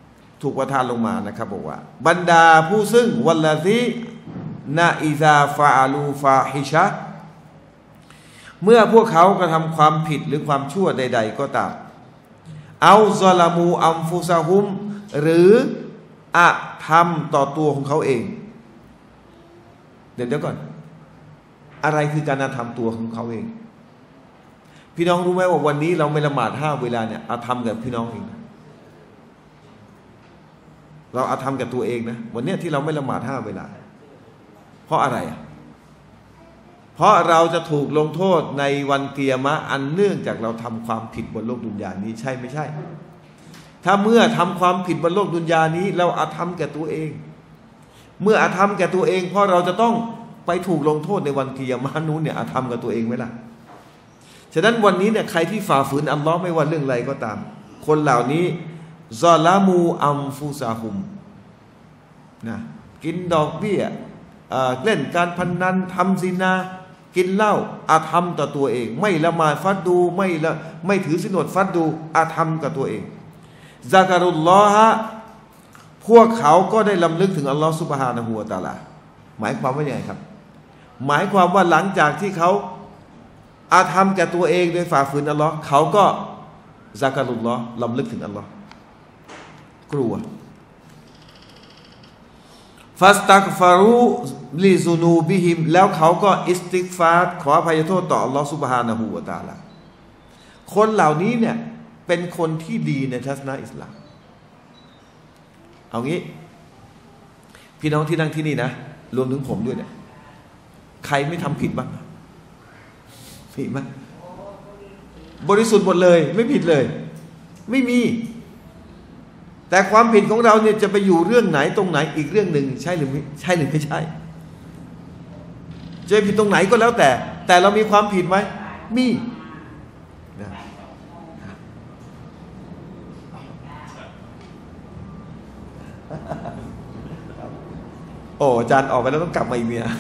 ถูกประทานลงมานะครับบอกว่าบรรดาผู้ซึ่งวัลลซีนาอิซาฟาอาลูฟาฮิชะเมื่อพวกเขากระทำความผิดหรือความชั่วใดๆก็ตามเอาซอลามูอัมฟุซาฮุมหรืออาธรรมต่อตัวของเขาเองเดี๋ยวก่อนอะไรคือการอาธรรมตัวของเขาเองพี่น้องรู้ไหมว่าวันนี้เราไม่ละหมาด5 เวลาเนี่ยอาธรรมกับพี่น้องเองนะเราอาธรรมกับตัวเองนะวันนี้ที่เราไม่ละหมาด5 เวลาเพราะอะไรเพราะเราจะถูกลงโทษในวันกิยามะห์อันเนื่องจากเราทำความผิดบนโลกดุนยานี้ใช่ไม่ใช่ถ้าเมื่อทำความผิดบนโลกดุนยานี้เราอาธรรมแก่ตัวเองเมื่ออาธรรมแก่ตัวเองเพราะเราจะต้องไปถูกลงโทษในวันกิยามะห์นู้นเนี่ยอาธรรมกับตัวเองไหมล่ะฉะนั้นวันนี้เนี่ยใครที่ฝ่าฝืนอัลลอฮ์ไม่ว่าเรื่องอะไรก็ตามคนเหล่านี้ซอลามูอัมฟุซาฮุมนะกินดอกเบี้ยเล่นการพนันทำซินากินเหล้าอาธรรมต่อตัวเองไม่ละหมาดฟัดดูไม่ถือศีลอดฟัดดูอาธรรมกับตัวเองซะกะรุลลอฮะพวกเขาก็ได้ลำลึกถึงอัลลอฮ์ซุบฮานะฮูวะตะอาลาหมายความว่าอย่างไรครับหมายความว่าหลังจากที่เขาอาธรรมแก่ตัวเองโดยฝ่าฝืนอัลลอฮ์เขาก็ซะกะรุลลอฮ์ลำลึกถึงอัลลอฮ์กลัวฟัสตักฟารูลิซูนูบิฮิมแล้วเขาก็อิสติกฟาร์ขออภัยโทษต่ออัลลอฮ์ซุบฮานะฮูวะตะอาลาคนเหล่านี้เนี่ยเป็นคนที่ดีในทัศนะอิสลามเอางี้พี่น้องที่นั่งที่นี่นะรวมถึงผมด้วยเนี่ยใครไม่ทำผิดบ้างผิดไหมบริสุทธิ์หมดเลยไม่ผิดเลยไม่มีแต่ความผิดของเราเนี่ยจะไปอยู่เรื่องไหนตรงไหนอีกเรื่องหนึ่งใช่หรือไม่ใช่หรือไม่ใช่จะผิดตรงไหนก็แล้วแต่เรามีความผิดไหมมีนะโอ้อาจารย์ออกไปแล้วต้องกลับมาอีกเนี่ย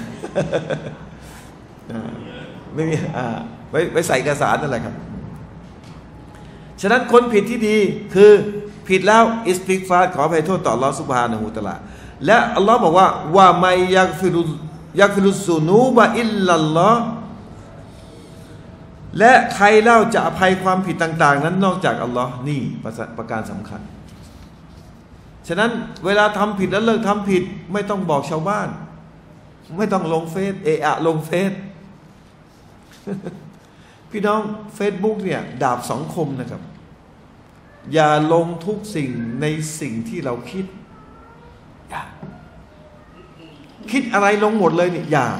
ไม่มีไว้ใส่เอกสารนั่นแหละครับฉะนั้นคนผิดที่ดีคือผิดแล้วอิสติกฟาร์ขออภัยโทษต่ออัลลอฮฺซุบฮานะฮูวะตะอาลาและอัลลอฮ์บอกว่าไมยักฟิรุซุนูบะอิลลัลลอฮ์และใครเล่าจะอภัยความผิดต่างๆนั้นนอกจากอัลลอฮ์นี่ประการสำคัญฉะนั้นเวลาทำผิดแล้วเลิกทำผิดไม่ต้องบอกชาวบ้านไม่ต้องลงเฟซลงเฟซพี่น้องเฟซบุ๊กเนี่ยดาบสองคมนะครับอย่าลงทุกสิ่งในสิ่งที่เราคิดคิดอะไรลงหมดเลยเนี่ยอย่า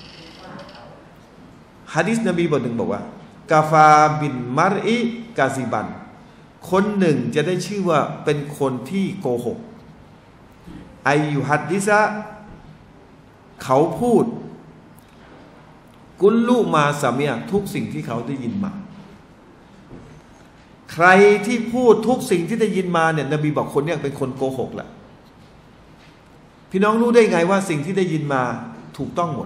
หะดีษนบีบทหนึ่งบอกว่ากาฟาบินมารอิกาซิบันคนหนึ่งจะได้ชื่อว่าเป็นคนที่โกหกอายุฮัดดิซะเขาพูดกุลลุมาซามียทุกสิ่งที่เขาได้ยินมาใครที่พูดทุกสิ่งที่ได้ยินมาเนี่ยนบีบอกคนเนี่ยเป็นคนโกหกแหละพี่น้องรู้ได้ไงว่าสิ่งที่ได้ยินมาถูกต้องหมด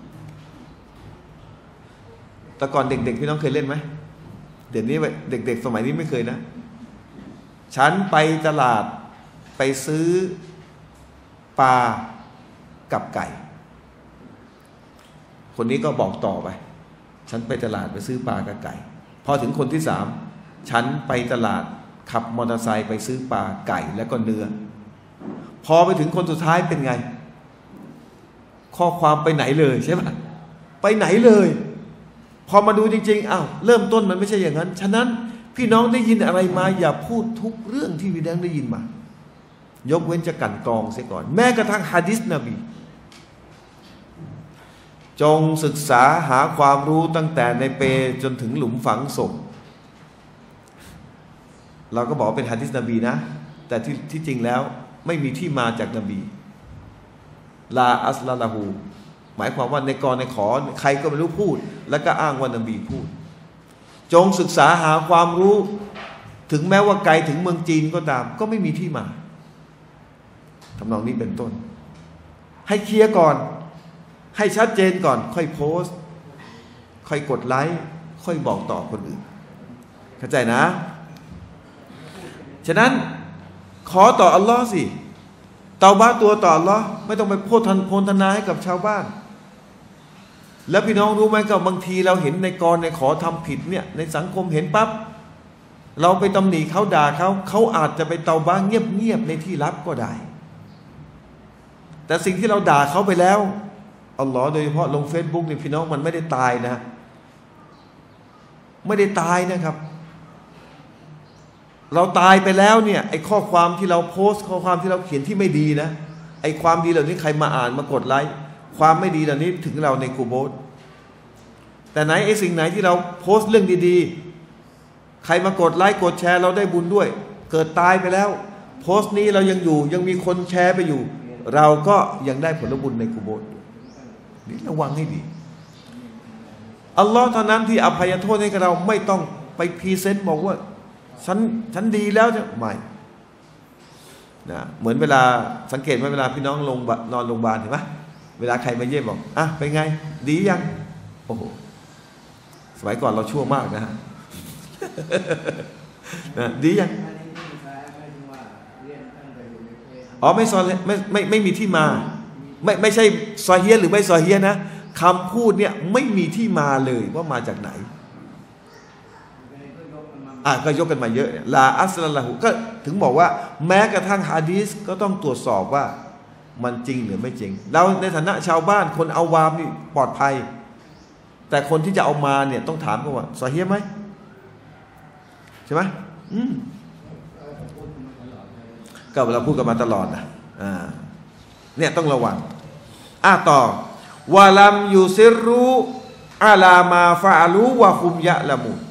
แต่ก่อนเด็กๆพี่น้องเคยเล่นไหมเดี๋ยวนี้เด็กๆสมัยนี้ไม่เคยนะฉันไปตลาดไปซื้อปลากับไก่คนนี้ก็บอกต่อไปฉันไปตลาดไปซื้อปลากับไก่พอถึงคนที่สามฉันไปตลาดขับมอเตอร์ไซค์ไปซื้อปลาไก่แล้วก็เนื้อพอไปถึงคนสุดท้ายเป็นไงข้อความไปไหนเลยใช่ไหมไปไหนเลยพอมาดูจริงๆอ้าวเริ่มต้นมันไม่ใช่อย่างนั้นฉะนั้นพี่น้องได้ยินอะไรมาอย่าพูดทุกเรื่องที่พี่น้องได้ยินมายกเว้นจะกั่นกรองเสียก่อนแม้กระทั่งหะดีษนบีจงศึกษาหาความรู้ตั้งแต่ในเปจนถึงหลุมฝังศพเราก็บอกเป็นหะดีษนบีนะแต่ที่จริงแล้วไม่มีที่มาจากนบีลาอัสลาลาหูหมายความว่าในกรในขอใครก็ไม่รู้พูดแล้วก็อ้างว่านบีพูดจงศึกษาหาความรู้ถึงแม้ว่าไกลถึงเมืองจีนก็ตามก็ไม่มีที่มาทำนองนี้เป็นต้นให้เคลียร์ก่อนให้ชัดเจนก่อนค่อยโพสต์ค่อยกดไลค์ค่อยบอกต่อคนอื่นเข้าใจนะฉะนั้นขอต่ออัลลอฮ์สิเตาบะตัวต่ออัลลอฮ์ไม่ต้องไปโพลธนาให้กับชาวบ้านแล้วพี่น้องรู้ไหมก็บางทีเราเห็นในกรในขอทำผิดเนี่ยในสังคมเห็นปั๊บเราไปตำหนิเขาด่าเขาอาจจะไปเตาบะเงียบๆในที่ลับก็ได้แต่สิ่งที่เราด่าเขาไปแล้วอัลลอฮ์โดยเฉพาะลง Facebook นี่พี่น้องมันไม่ได้ตายนะไม่ได้ตายนะครับเราตายไปแล้วเนี่ยไอ้ข้อความที่เราโพสต์ข้อความที่เราเขียนที่ไม่ดีนะไอ้ความดีเหล่านี้ใครมาอ่านมากดไลค์ความไม่ดีเหล่านี้ถึงเราในกูโบสแต่ไหนไอ้สิ่งไหนที่เราโพสต์เรื่องดีๆใครมากดไลค์กดแชร์เราได้บุญด้วยเกิดตายไปแล้วโพสต์นี้เรายังอยู่ยังมีคนแชร์ไปอยู่เราก็ยังได้ผลบุญในกูโบสนี่ระวังให้ดีอัลลอฮ์เท่านั้นที่อภัยโทษให้กับเราไม่ต้องไปพรีเซนต์บอกว่าฉันดีแล้วจะไม่นะเหมือนเวลาสังเกตไหมเวลาพี่น้องนอนโรงพยาบาลเห็นไหมเวลาใครมาเยี่ยมบอกอ่ะเป็นไงดียังโอ้โหสมัยก่อนเราชั่วมากนะฮะ นะดียังอ๋อไม่ซอไม่มีที่มาไม่ใช่ซอเฮียหรือไม่ซอเฮียนะคำพูดเนี่ยไม่มีที่มาเลยว่ามาจากไหนก็ยกกันมาเยอะลาอัสลัลละหูก็ถึงบอกว่าแม้กระทั่งฮะดีษก็ต้องตรวจสอบว่ามันจริงหรือไม่จริงเราในฐานะชาวบ้านคนเอาวามนี่ปลอดภัยแต่คนที่จะเอามาเนี่ยต้องถามกันว่าซอฮีฮ์ไหมใช่ไหมก็เราพูดกันมาตลอดนะเนี่ยต้องระวังต่อวะลัมยูซิรุอาลามาฟะอาลูวะคุมยะละมู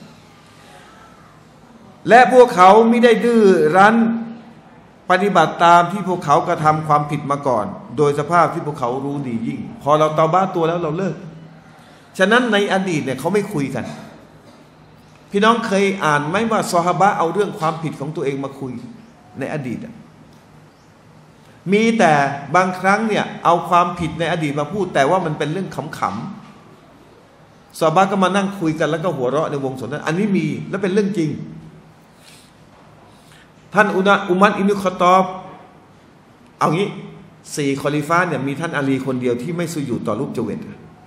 และพวกเขาไม่ได้ดื้อรั้นปฏิบัติตามที่พวกเขากระทำความผิดมาก่อนโดยสภาพที่พวกเขารู้ดียิ่งพอเราเตาบ้าตัวแล้วเราเลิกฉะนั้นในอดีตเนี่ยเขาไม่คุยกันพี่น้องเคยอ่านไหมว่าซอฮาบะห์เอาเรื่องความผิดของตัวเองมาคุยในอดีตมีแต่บางครั้งเนี่ยเอาความผิดในอดีตมาพูดแต่ว่ามันเป็นเรื่องขำๆซอฮาบะห์ก็มานั่งคุยกันแล้วก็หัวเราะในวงสนทนาอันนี้มีและเป็นเรื่องจริงท่านอุมัรอิบนุคอฏฏอบเอางี้4คอลิฟะห์เนี่ยมีท่านอาลีคนเดียวที่ไม่สุญูดต่อรูปเจวิต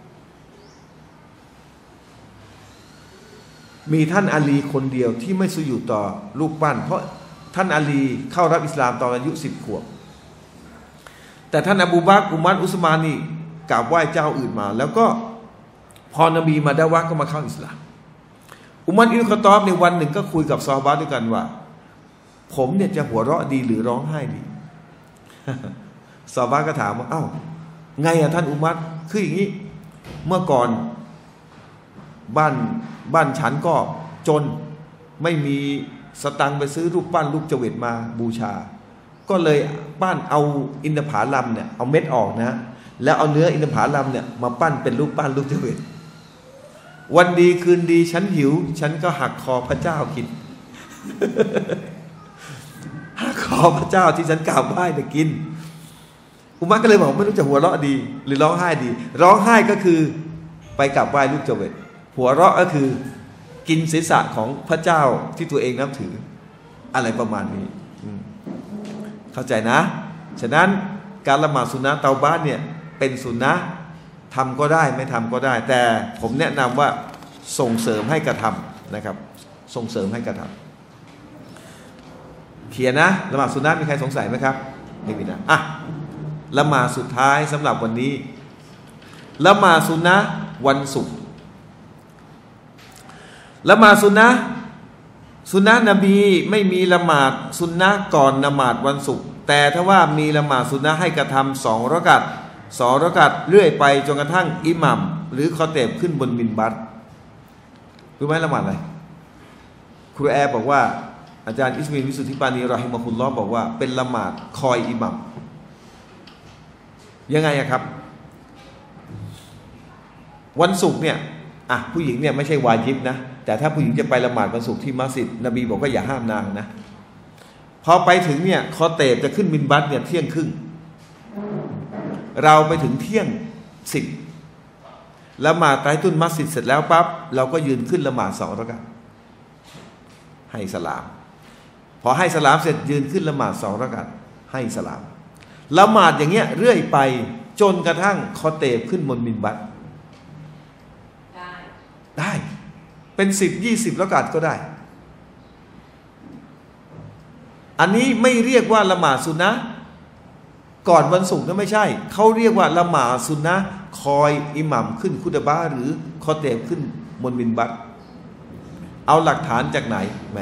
มีท่านอาลีคนเดียวที่ไม่สุญูดต่อรูปปั้นเพราะท่านอาลีเข้ารับอิสลามตอนอายุ10 ขวบแต่ท่านอบูบักรอุมัรอุสมานนี่กราบไหว้เจ้าอื่นมาแล้วก็พอนบีมาดะวะห์ก็มาเข้าอิสลามอุมัรอิบนุคอฏฏอบในวันหนึ่งก็คุยกับซอฮาบะห์ด้วยกันว่าผมเนี่ยจะหัวเราะดีหรือร้องไห้ดีซอฮาบะห์ก็ถามว่าไงท่านอุมัรคืออย่างนี้เมื่อก่อนบ้านฉันก็จนไม่มีสตังค์ไปซื้อรูปปั้นรูปเจวิตมาบูชาก็เลยปั้นเอาอินทผลัมเนี่ยเอาเม็ดออกนะแล้วเอาเนื้ออินทผลัมเนี่ยมาปั้นเป็นรูปปั้นรูปเจวิตวันดีคืนดีฉันหิวฉันก็หักคอพระเจ้ากิน หักคอพระเจ้าที่ฉันกราบไหว้เนี่ยกินอุมัรก็เลยบอกไม่รู้จะหัวเราะดีหรือร้องไห้ดีร้องไห้ก็คือไปกราบไหว้รูปเจวิตหัวเราะก็คือกินศีรษะของพระเจ้าที่ตัวเองนับถืออะไรประมาณนี้เข้าใจนะฉะนั้นการละหมาดสุนนะเตาบ้านเนี่ยเป็นสุนนะทำก็ได้ไม่ทำก็ได้แต่ผมแนะนำว่าส่งเสริมให้กระทำนะครับส่งเสริมให้กระทำเขียนนะละหมาดสุนนะมีใครสงสัยไหมครับไม่มีนะละหมาดสุดท้ายสำหรับวันนี้ละหมาดสุนนะวันศุกร์ละหมาดสุนนะนบีไม่มีละหมาดสุนนะก่อนละหมาดวันศุกร์แต่ถ้าว่ามีละหมาดสุนนะให้กระทำ2 รอกาตเรื่อยไปจนกระทั่งอิหมัมหรือคอเตบขึ้นบนมินบัรรู้ไหมละหมาดอะไรครูแอร์บอกว่าอาจารย์อิสมินวิสุทธิปานีรอฮิมะฮุลลอฮ์บอกว่าเป็นละหมาดคอยอิหมัมยังไงครับวันศุกร์เนี่ยผู้หญิงเนี่ยไม่ใช่วาญิบนะแต่ถ้าผู้หญิงจะไปละหมาดวันศุกร์ที่มัสยิดนบีบอกว่าอย่าห้ามนางนะพอไปถึงเนี่ยคอเตบจะขึ้นมินบัรเนี่ยเที่ยงครึ่งเราไปถึงเที่ยง10ละหมาดไตตุนมัสยิดเสร็จแล้วปั๊บเราก็ยืนขึ้นละหมาด2 รอกาตให้สลามพอให้สลามเสร็จยืนขึ้นละหมาด2 เราะกาตให้สลามละหมาดอย่างเงี้ยเรื่อยไปจนกระทั่งคอเตบขึ้นบนมินบัตได้เป็น10-20 เราะกาตก็ได้อันนี้ไม่เรียกว่าละหมาดสุนนะก่อนวันศุกร์นะไม่ใช่เขาเรียกว่าละหมาดสุนนะคอยอิหมัมขึ้นคุตบะห์หรือคอเตบขึ้นบนมินบัตเอาหลักฐานจากไหนแหม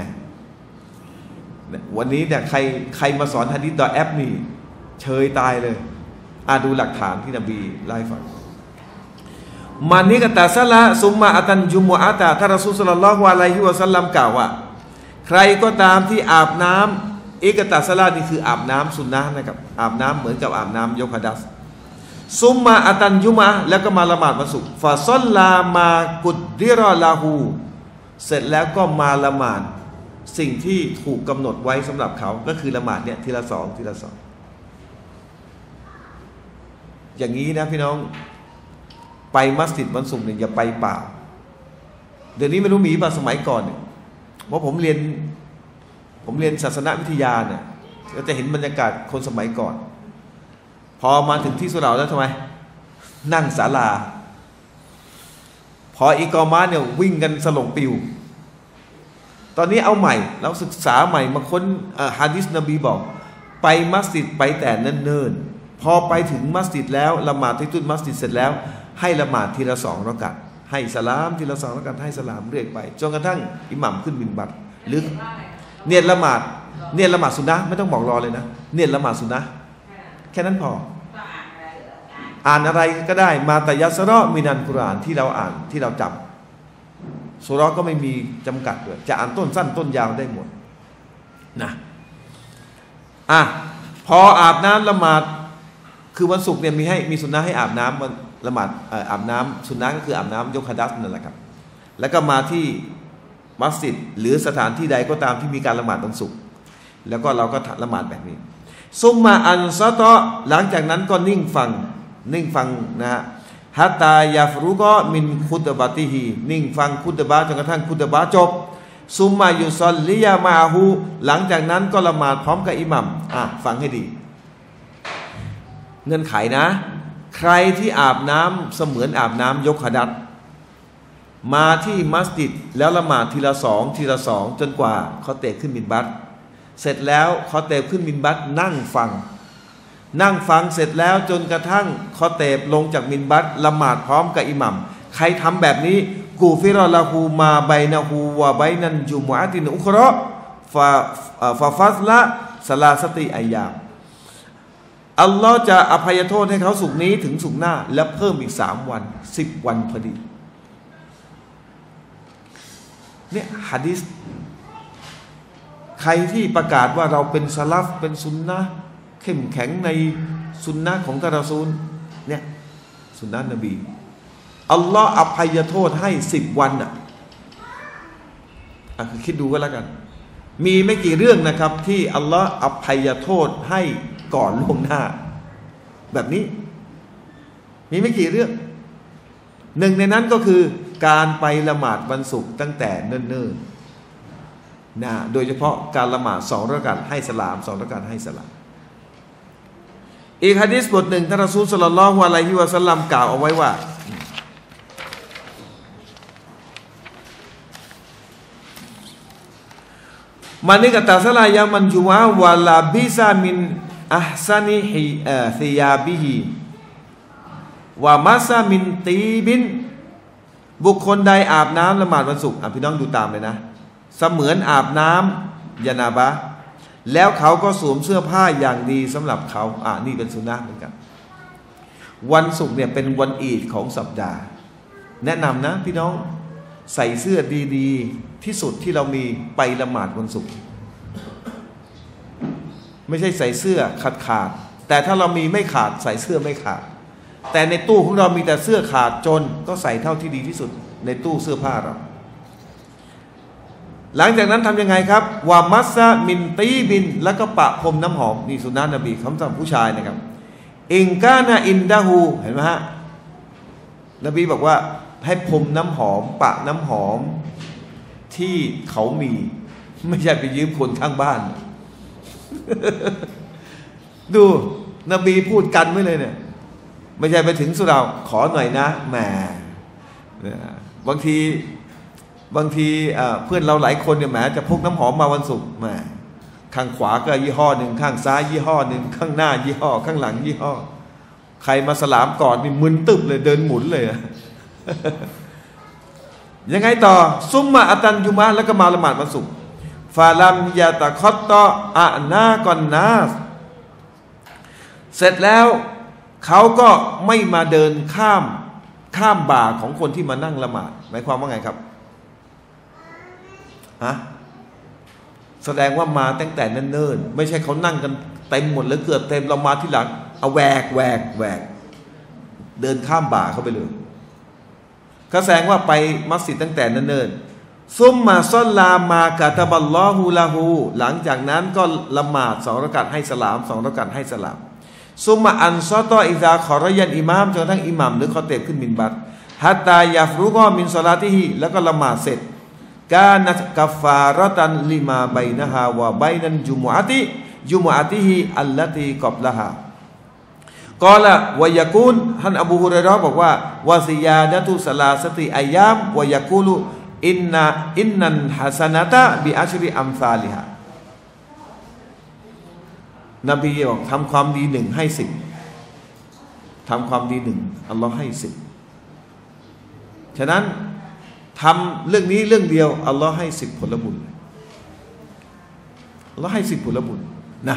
วันนี้เนี่ยใครมาสอนหะดีษดอแอปนี่เชยตายเลยดูหลักฐานที่นบีไล่ฟังมันนี้กตาซะละซุมมาอัตันจุมอะตาท่านรอซูลศ็อลลัลลอฮุอะลัยฮิวะซัลลัมกล่าวว่าใครก็ตามที่อาบน้ำอิกตาซะละนี่คืออาบน้ำสุนนะนะครับอาบน้ำเหมือนกับอาบน้ำยกหะดัษซุมมาอัตันจุมะแล้วก็มาละหมาดวันศุกร์ฟาซอลลามากุดดิรอลาหูเสร็จแล้วก็มาละหมาดสิ่งที่ถูกกำหนดไว้สำหรับเขาก็คือละหมาดเนี่ยทีละ2อย่างนี้นะพี่น้องไปมัสยิดวันศุกร์เนี่ยอย่าไปเปล่าเดี๋ยวนี้ไม่รู้มีป่ะสมัยก่อนเนี่ยเพราะผมเรียนศาสนวิทยาเนี่ยก็จะเห็นบรรยากาศคนสมัยก่อนพอมาถึงที่สุเหร่าแล้วทำไมนั่งศาลาพออิกอมะเนี่ยวิ่งกันสลงปิวตอนนี้เอาใหม่เราศึกษาใหม่มาค้นฮะดีษนบีบอกไปมัสยิดไปแต่เนิ่นๆพอไปถึงมัสยิดแล้วละหมาดที่ตุนมัสยิดเสร็จแล้วให้ละหมาดทีละ2 เราะกาตให้สลามทีละ2 เราะกาตให้สลามเรื่อยไปจนกระทั่งอิหมัมขึ้นมินบัตหรือเนียดละหมาดสุนนะไม่ต้องบอกรอเลยนะเนียดละหมาดสุนนะแค่นั้นพออ่านอะไรก็ได้มาตยัสเราะห์มินัลกุรอานที่เราอ่านที่เราจำสุเราะห์ก็ไม่มีจำกัดด้วยจะอ่านต้นสั้นต้นยาวได้หมดนะพออาบน้ำละหมาดคือวันศุกร์เนี่ยมีสุนนะให้อาบน้ำวันละหมาดอาบน้ำสุนนะก็คืออาบน้ำยกหะดัษนั่นแหละครับแล้วก็มาที่มัสยิดหรือสถานที่ใดก็ตามที่มีการละหมาดวันศุกร์แล้วก็เราก็ละหมาดแบบนี้ซุมมาอันซะตอหลังจากนั้นก็นิ่งฟังนะฮะฮัตตายาฟรุกะมินคุตบะติฮีนิ่งฟังคุตบะจนกระทั่งคุตบะจบซุมมายุซอลลิยามาฮูหลังจากนั้นก็ละหมาดพร้อมกับอิหมัมฟังให้ดีเงื่อนไขนะใครที่อาบน้ำเสมือนอาบน้ำยกหะดัษมาที่มัสยิดแล้วละหมาดทีละ2จนกว่าเขาเตะขึ้นมินบัตเสร็จแล้วเขาเตะขึ้นมินบัตนั่งฟังเสร็จแล้วจนกระทั่งคอเตบลงจากมินบัตละหมาดพร้อมกับอิหมัมใครทำแบบนี้กูฟิรอละฮูมาไบนะฮูวะไบนันจุมอะตินอุคเราะห์ฟาฟัสละสลาสติอัยยามอัลลอฮ์จะอภัยโทษให้เขาสุกนี้ถึงสุกหน้าและเพิ่มอีก3 วัน10 วันพอดีเนี่ยหะดีษใครที่ประกาศว่าเราเป็นซะลัฟเป็นซุนนะห์เข้มแข็งในซุนนะห์ของท่านรอซูลเนี่ยซุนนะห์นบีอัลลอฮ์อภัยโทษให้10 วันคิดดูก็แล้วกันมีไม่กี่เรื่องนะครับที่อัลลอฮ์อภัยโทษให้ก่อนล่วงหน้าแบบนี้มีไม่กี่เรื่องหนึ่งในนั้นก็คือการไปละหมาดวันศุกร์ตั้งแต่เนิ่นๆนะโดยเฉพาะการละหมาด2 เราะกาตให้สลาม2 เราะกาตให้สลามอีกหะดีษบทหนึ่งท่านรอซูลศ็อลลัลลอฮุอะลัยฮิวะซัลลัมกล่าวเอาไว้ว่ามันนี่กตาซะลายามันจุมะวะลาบิซามินอัฮซานิฮิซิยาบิฮิวะมัซามินตีบินบุคคลใดอาบน้ำละหมาดวันศุกร์พี่น้องดูตามเลยนะเสมือนอาบน้ำยานาบะแล้วเขาก็สวมเสื้อผ้าอย่างดีสำหรับเขานี่เป็นสุนนะเหมือนกันวันศุกร์เนี่ยเป็นวันอีดของสัปดาห์แนะนำนะพี่น้องใส่เสื้อดีๆที่สุดที่เรามีไปละหมาดวันศุกร์ไม่ใช่ใส่เสื้อขาดแต่ถ้าเรามีไม่ขาดใส่เสื้อไม่ขาดแต่ในตู้ของเรามีแต่เสื้อขาดจนก็ใส่เท่าที่ดีที่สุดในตู้เสื้อผ้าเราหลังจากนั้นทำยังไงครับวามัสซะมินตีบินแล้วก็ปะพรมน้ำหอมนี่สุนนะนบีคำสั่งผู้ชายนะครับอิงกานะอินดาฮูเห็นไหมฮะนบีบอกว่าให้พรมน้ำหอมปะน้ำหอมที่เขามีไม่ใช่ไปยืมคนข้างบ้าน ดูนบีพูดกันไว้เลยเนี่ยไม่ใช่ไปถึงสุเราขอหน่อยนะแหมบางทีเพื่อนเราหลายคนเนี่ยแหมจะพกน้ำหอมมาวันศุกร์แหมข้างขวาก็ยี่ห้อหนึ่งข้างซ้ายยี่ห้อหนึ่งข้างหน้ายี่ห้อข้างหลังยี่ห้อใครมาสลามก่อนนี่มึนตึบเลยเดินหมุนเลย ยังไงต่อซุมมาอัตันยุมะแล้วก็มาละหมาดวันศุกร์ฟาลัมยาตะคอตตออะนาก่อนนาสเสร็จแล้วเขาก็ไม่มาเดินข้ามบ่าของคนที่มานั่งละหมาดหมายความว่าไงครับฮะแสดงว่ามาตั้งแต่เนิ่นๆไม่ใช่เขานั่งกันเต็มหมดแล้วเกือบเต็มเรามาที่หลังเอาแหวกเดินข้ามบ่าเข้าไปเลยก็แสดงว่าไปมัสยิดตั้งแต่เนิ่นๆซุมมาซอลลามากะตะบัลลอฮูละฮูหลังจากนั้นก็ละหมาด2เราะกาตให้สลาม2เราะกาตให้สลามซุมมาอันซอตออิซาขอรยันอิมามจนทั้งอิหมัมหรือเขาเตบขึ้นมินบัตฮัตตายาฟรุกอมินซอลาติฮิแล้วก็ละหมาดเสร็จกานัตกัฟฟาเราะตันลิมาบัยนะฮาวะบัยนันจุมุอะติฮิอัลลตีกับละฮากอละวะยะกูลท่านอบูฮุรอยเราะห์บอกว่าวะซิยาดะตุสลาสติอัยยามวะยะกูลุอินนันฮัสนะตะบิอัชริอัมซาลิฮานบีบอกทำความดีหนึ่งให้10ทำความดีหนึ่งอัลลอฮ์ให้10ฉะนั้นทำเรื่องนี้เรื่องเดียวอัลลอฮ์ให้10ผลบุญอัลลอฮ์ให้10ผลบุญนะ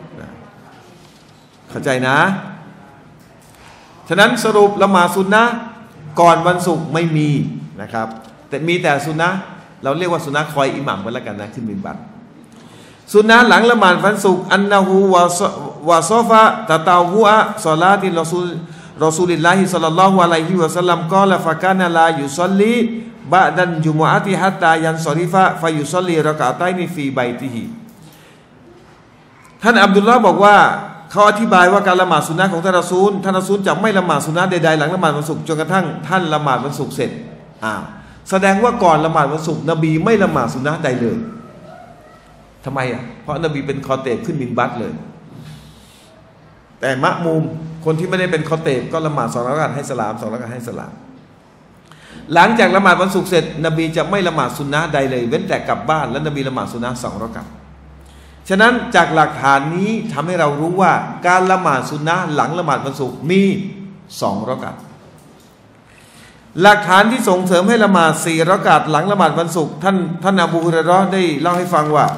เข้าใจนะฉะนั้นสรุปละหมาดซุนนะห์ก่อนวันศุกร์ไม่มีนะครับแต่มีแต่ซุนนะห์เราเรียกว่าซุนนะห์คอยอิหมัมกันแล้วกันนะขึ้นมินบัตซุนนะห์หลังละหมาดวันศุกร์อันนะฮูวะซอฟะตะตาวะศอลาติรอซูลิลลาฮิศ็อลลัลลอฮุอะลัยฮิวะซัลลัมกอละฟะกานะลายุศอลลีบะดันจุมุอะติฮัตตายันศอริฟะฟะยุศอลลีเราะกะอะตัยนิฟีบัยติฮิท่านอับดุลลอฮ์บอกว่าเขาอธิบายว่าการละหมาดซุนนะห์ของท่านรอซูลจะไม่ละหมาดซุนนะห์ใดๆหลังละหมาดวันศุกร์จนกระทั่งท่านละหมาดวันศุกร์เสร็จแสดงว่าก่อนละหมาดวันศุกร์นบีไม่ละหมาดซุนนะห์ใดเลยทำไมเพราะนบีเป็นคอเตบขึ้นมินบัตเลยแต่มะมูมคนที่ไม่ได้เป็นคอเตบก็ละหมาด2เราะกาตให้สลาม2เราะกาตให้สลามหลังจากละหมาดวันศุกร์เสร็จนบีจะไม่ละหมาดซุนนะห์ใดเลยเว้นแต่กลับบ้านแล้วนบีละหมาดซุนนะห์2เราะกาตฉะนั้นจากหลักฐานนี้ทำให้เรารู้ว่าการละหมาดซุนนะห์หลังละหมาดวันศุกร์มี2เราะกาตหลักฐานที่ส่งเสริมให้ละหมาด4เราะกาตหลังละหมาดวันศุกร์ท่านอบูฮุรอยเราะห์ได้เล่าให้ฟังว่า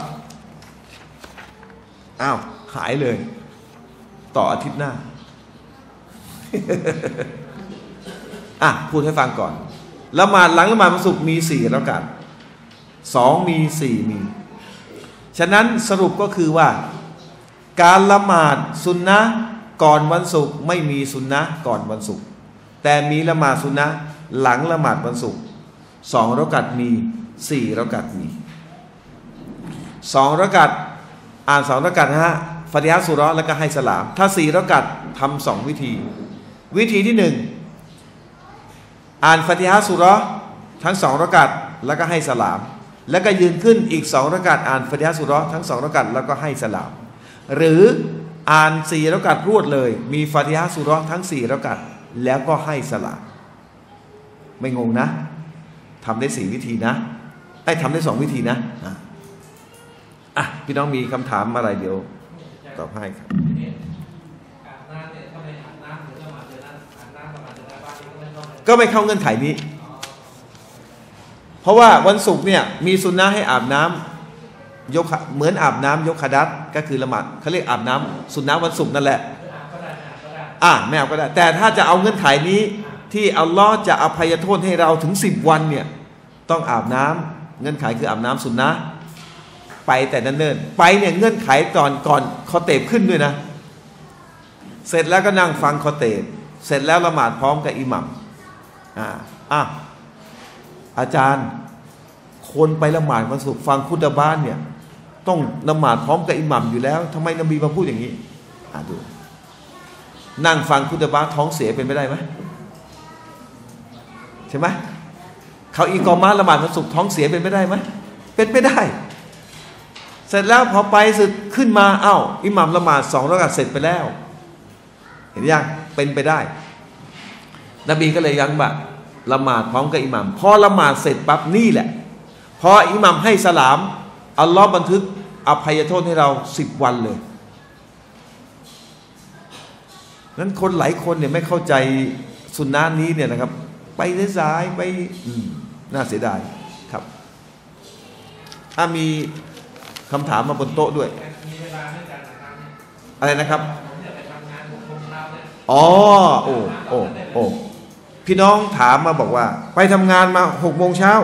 หายเลยต่ออาทิตย์หน้า พูดให้ฟังก่อนละหมาดหลังละหมาดวันศุกร์มี4เราะกาต2มี4มีฉะนั้นสรุปก็คือว่าการละหมาดซุนนะห์ก่อนวันศุกร์ไม่มีซุนนะห์ก่อนวันศุกร์แต่มีละหมาดซุนนะห์หลังละหมาดวันศุกร์2เราะกาตมี4เราะกาตมี2เราะกาตอ่าน2เราะกาตฟาติฮะห์ซูเราะห์แล้วก็ให้สลามถ้า4เราะกาตทำ2วิธีที่1อ่านฟาติฮะห์ซูเราะห์ทั้ง2เราะกาตแล้วก็ให้สลามแล้วก็ยืนขึ้นอีก2เราะกาตอ่านฟาติฮะห์ซูเราะห์ทั้ง2เราะกาตแล้วก็ให้สลามหรืออ่าน4เราะกาตรวดเลยมีฟาติฮะห์ซูเราะห์ทั้ง4เราะกาตแล้วก็ให้สลามไม่งงนะทำได้4วิธีนะทำได้2วิธีนะพี่น้องมีคำถามอะไรเดี๋ยวตอบให้ครับอาบน้ำเนี่ยถ้าไม่อาบน้ำหรือละหมาดเจอนั้นอาบน้ำละหมาดเจอนั้นบ้านนี้ก็ไม่เข้าเงื่อนไขนี้เพราะว่าวันศุกร์เนี่ยมีซุนนะห์ให้อาบน้ำเหมือนอาบน้ำยกขดัษก็คือละหมาดเขาเรียกอาบน้ำซุนนะห์วันศุกร์นั่นแหละไม่เอาก็ได้แต่ถ้าจะเอาเงื่อนไขนี้ที่อัลลอฮ์จะอภัยโทษให้เราถึง10 วันเนี่ยต้องอาบน้ำเงื่อนไขคืออาบน้ำซุนนะห์ไปแต่เนิ่นๆไปเนี่ยเงื่อนไขก่อนคอเตบขึ้นด้วยนะเสร็จแล้วก็นั่งฟังคอเตบเสร็จแล้วละหมาดพร้อมกับอิหมัมอาจารย์คนไปละหมาดวันศุกร์ฟังคุตบะห์เนี่ยต้องละหมาดพร้อมกับอิหมัมอยู่แล้วทำไมนบีมาพูดอย่างนี้ดูนั่งฟังคุตบะห์ท้องเสียเป็นไปได้ไหมใช่ไหมเขาอีกอมะละหมาดวันศุกร์ท้องเสียเป็นไปได้ไหมเป็นไปได้เสร็จแล้วพอไปสึกขึ้นมาเอ้าอิหมัมละหมาด2 รอกะอะห์เสร็จไปแล้วเห็นยังเป็นไปได้นบีก็เลยยันว่าละหมาดพร้อมกับอิหมัมพอละหมาดเสร็จปั๊บนี่แหละพออิหมัมให้สลามอัลลอฮ์บันทึกอภัยโทษให้เรา10 วันเลยนั้นคนหลายคนเนี่ยไม่เข้าใจสุนนะนี้เนี่ยนะครับไปสายไปน่าเสียดายครับมีคำถามมาบนโต๊ะด้วยมีเวลาให้การนะครับอะไรนะครับผมอยากไปทำงาน6 โมงเช้าเนี่ยอ๋อโอ้พี่น้องถามมาบอกว่าไปทำงานมา6 โมงเช้า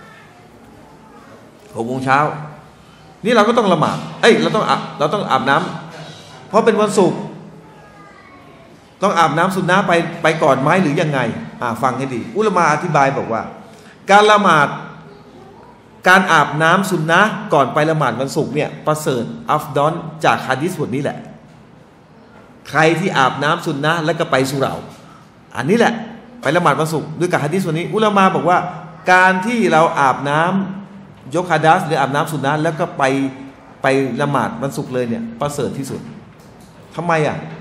6 โมงเช้านี่เราก็ต้องละหมาดเราต้องอาบน้ำเพราะเป็นวันศุกร์ต้องอาบน้ำสุนนะไปก่อนไหมหรือยังไงฟังให้ดีอุลามะอธิบายบอกว่าการละหมาดการอาบน้ำสุนนะก่อนไปละหมาดวันศุกร์เนี่ยประเสริฐอัฟดอลจากหะดีษบทนี้แหละใครที่อาบน้ำสุนนะแล้วก็ไปสุเหร่าอันนี้แหละไปละหมาดวันศุกร์ด้วยกับหะดีษบทนี้อุลามะบอกว่าการที่เราอาบน้ำยกฮะดัษหรืออาบน้ำสุนนะแล้วก็ไปละหมาดวันศุกร์เลยเนี่ยประเสริฐที่สุดทำไม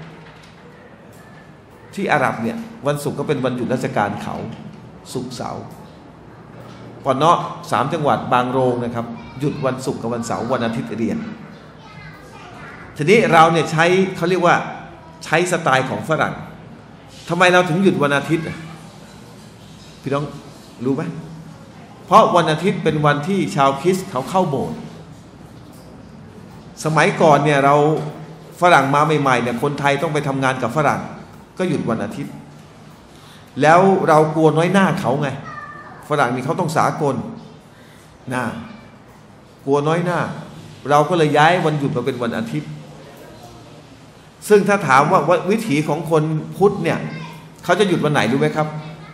ที่อาหรับเนี่ยวันศุกร์ก็เป็นวันหยุดราชการเขาศุกร์เสาร์ปอนเนาะ3 จังหวัดบางโรงนะครับหยุดวันศุกร์กับวันเสาร์วันอาทิตย์เรียนทีนี้เราเนี่ยเขาเรียกว่าใช้สไตล์ของฝรั่งทำไมเราถึงหยุดวันอาทิตย์พี่น้องรู้ไหมเพราะวันอาทิตย์เป็นวันที่ชาวคริสต์เขาเข้าโบสถ์สมัยก่อนเนี่ยเราฝรั่งมาใหม่ๆเนี่ยคนไทยต้องไปทำงานกับฝรั่งก็หยุดวันอาทิตย์แล้วเรากลัวน้อยหน้าเขาไงฝรั่งนี่เขาต้องสากลนะกลัวน้อยหน้าเราก็เลยย้ายวันหยุดมาเป็นวันอาทิตย์ซึ่งถ้าถามว่าวิถีของคนพุทธเนี่ยเขาจะหยุดวันไหนรู้ไหมครับ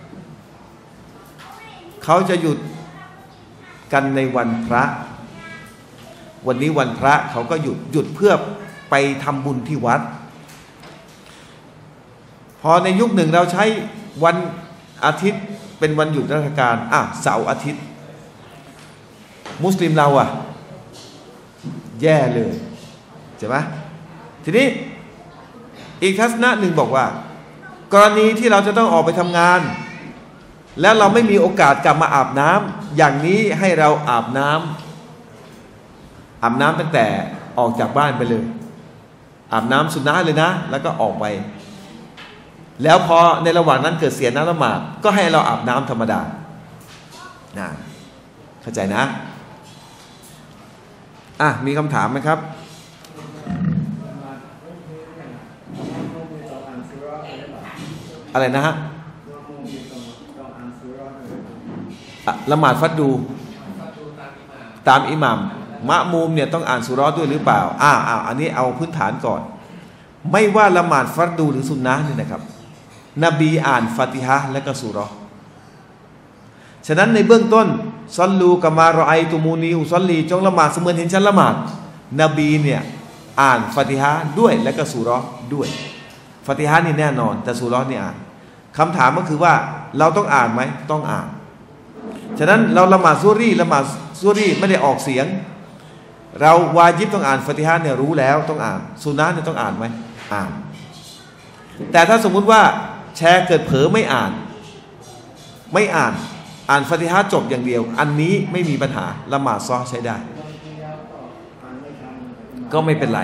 เขาจะหยุดกันในวันพระวันนี้วันพระเขาก็หยุดเพื่อไปทำบุญที่วัดพอในยุคหนึ่งเราใช้วันอาทิตย์เป็นวันหยุดราชการเสาร์อาทิตย์มุสลิมเราแย่เลยใช่ไหมทีนี้อีกทัศนะหนึ่งบอกว่ากรณีที่เราจะต้องออกไปทำงานแล้วเราไม่มีโอกาสกลับมาอาบน้ำอย่างนี้ให้เราอาบน้ำตั้งแต่ออกจากบ้านไปเลยอาบน้ำสุนนะเลยนะแล้วก็ออกไปแล้วพอในระหว่างนั้นเกิดเสียน้ำละหมาดก็ให้เราอาบน้ำธรรมดาเข้าใจนะมีคำถามไหมครับอะไรนะฮะละหมาดฟัดดูตามอิหมัมมะมูมเนี่ยต้องอ่านสุเราะห์ด้วยหรือเปล่าอันนี้เอาพื้นฐานก่อนไม่ว่าละหมาดฟัดดูหรือสุนนะนี่นะครับนบีอ่านฟาติฮะห์และก็สุเราะห์ฉะนั้นในเบื้องต้นซอลลูกะมารอไอตุมูนีอุซอลลีจงละหมาดเสมือนเห็นฉันละหมาดนบีเนี่ยอ่านฟาติฮะห์ด้วยและก็สุเราะห์ด้วยฟาติฮะห์นี่แน่นอนแต่สุเราะห์นี่อ่านคำถามก็คือว่าเราต้องอ่านไหมต้องอ่านฉะนั้นเราละหมาดซูรีไม่ได้ออกเสียงเราวาญิบต้องอ่านฟาติฮะห์เนี่ยรู้แล้วต้องอ่านสุนนะห์เนี่ยต้องอ่านไหมอ่านแต่ถ้าสมมุติว่าแชร์เกิดเผลอไม่อ่านฟาติฮะห์จบอย่างเดียวอันนี้ไม่มีปัญหาละหมาดซอใช้ได้ก็ไม่เป็นไร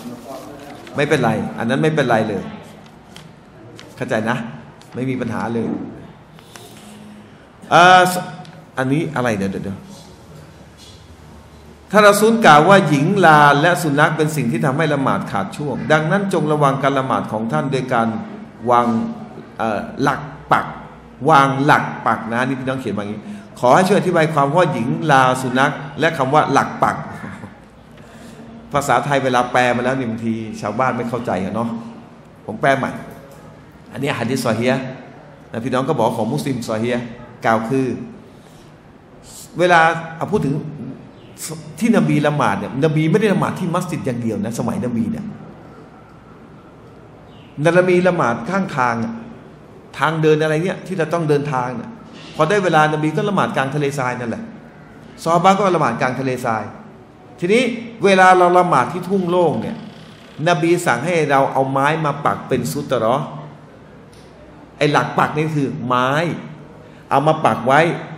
อันนั้นไม่เป็นไรเลยเข้าใจนะไม่มีปัญหาเลยอันนี้อะไรเดี๋ยวถ้าเราซุนกล่าวว่าหญิงลาและสุนัขเป็นสิ่งที่ทำให้ละหมาดขาดช่วงดังนั้นจงระวังการละหมาดของท่านโดยการวางหลักปักนะนี่พี่น้องเขียนมาอย่างนี้ขอให้ช่วยอธิบายความว่าหญิงลาสุนัขและคำว่าหลักปักภาษาไทยเวลาแปลมาแล้วบางทีชาวบ้านไม่เข้าใจเนาะผมแปลใหม่อันนี้หะดีษซอฮีฮ์นะพี่น้องก็บอกของมุสลิมซอฮีฮ์กล่าวคือเวลาพูดถึงที่นบีละหมาดเนี่ยนบีไม่ได้ละหมาดที่มัสยิดอย่างเดียวนะสมัยนบีเนี่ยนบีละหมาดข้างทางเดินอะไรเนี่ยที่เราต้องเดินทางเนี่ยพอได้เวลานบีก็ละหมาดกลางทะเลทรายนั่นแหละซอฮาบะห์ก็ละหมาดกลางทะเลทรายทีนี้เวลาเราละหมาดที่ทุ่งโล่งเนี่ยนบีสั่งให้เราเอาไม้มาปักเป็นซุตรอไอ้หลักปักนี่คือไม้เอามาปักไว้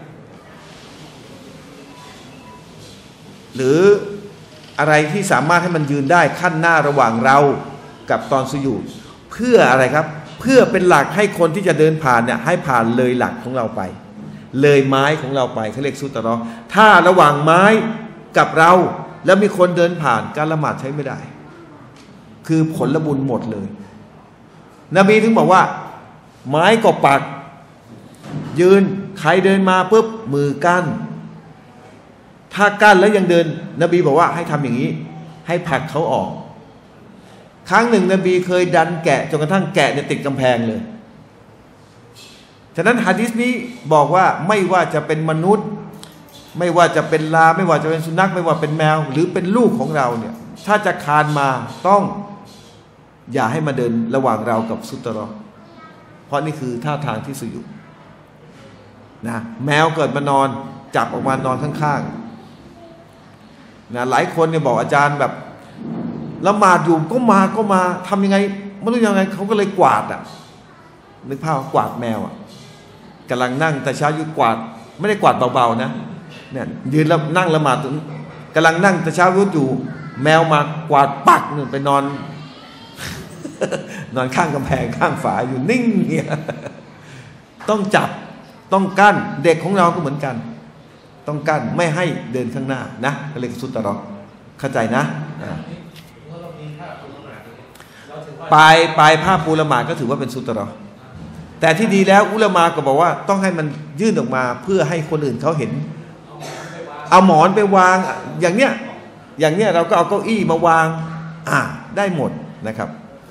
หรืออะไรที่สามารถให้มันยืนได้ขั้นหน้าระหว่างเรากับตอนสุญูดเพื่ออะไรครับเพื่อเป็นหลักให้คนที่จะเดินผ่านเนี่ยให้ผ่านเลยหลักของเราไปเลยไม้ของเราไปเขาเรียกซุตรอถ้าระหว่างไม้กับเราแล้วมีคนเดินผ่านการละหมาดใช้ไม่ได้คือผลบุญหมดเลยนบีถึงบอกว่าไม้ก็ปักยืนใครเดินมาปุ๊บมือกั้นถ้ากั้นแล้วยังเดินนบีบอกว่าให้ทำอย่างนี้ให้ผลักเขาออกครั้งหนึ่งนบีเคยดันแกะจนกระทั่งแกะเนี่ยติดกำแพงเลยฉะนั้นหะดีษนี้บอกว่าไม่ว่าจะเป็นมนุษย์ไม่ว่าจะเป็นลาไม่ว่าจะเป็นสุนัขไม่ว่าเป็นแมวหรือเป็นลูกของเราเนี่ยถ้าจะคานมาต้องอย่าให้มาเดินระหว่างเรากับซุตรอเพราะนี่คือท่าทางที่สุญูดนะแมวเกิดมานอนจับออกมานอนข้างๆนะหลายคนเนี่ยบอกอาจารย์แบบละหมาดอยู่ก็มาทำยังไงไม่รู้ยังไงเขาก็เลยกวาดอ่ะนึกภาพกวาดแมวอ่ะกำลังนั่งแต่เช้าอยู่กวาดไม่ได้กวาดเบาๆนะเนี่ยยืนแล้วนั่งละหมาดกำลังนั่งแต่เช้าอยู่แมวมากวาดปักหนึ่งไปนอน นอนข้างกำแพงข้างฝาอยู่นิ่งเนี่ยต้องจับต้องกั้นเด็กของเราก็เหมือนกันต้องกั้นไม่ให้เดินข้างหน้านะก็เลยซุตรอเข้าใจนะปลายผ้าปูละหมาดก็ถือว่าเป็นซุตรอแต่ที่ดีแล้วอุลามะก็บอกว่าต้องให้มันยื่นออกมาเพื่อให้คนอื่นเขาเห็นเอาหมอนไปวางอย่างเนี้ยเราก็เอาเก้าอี้มาวางได้หมดนะครับ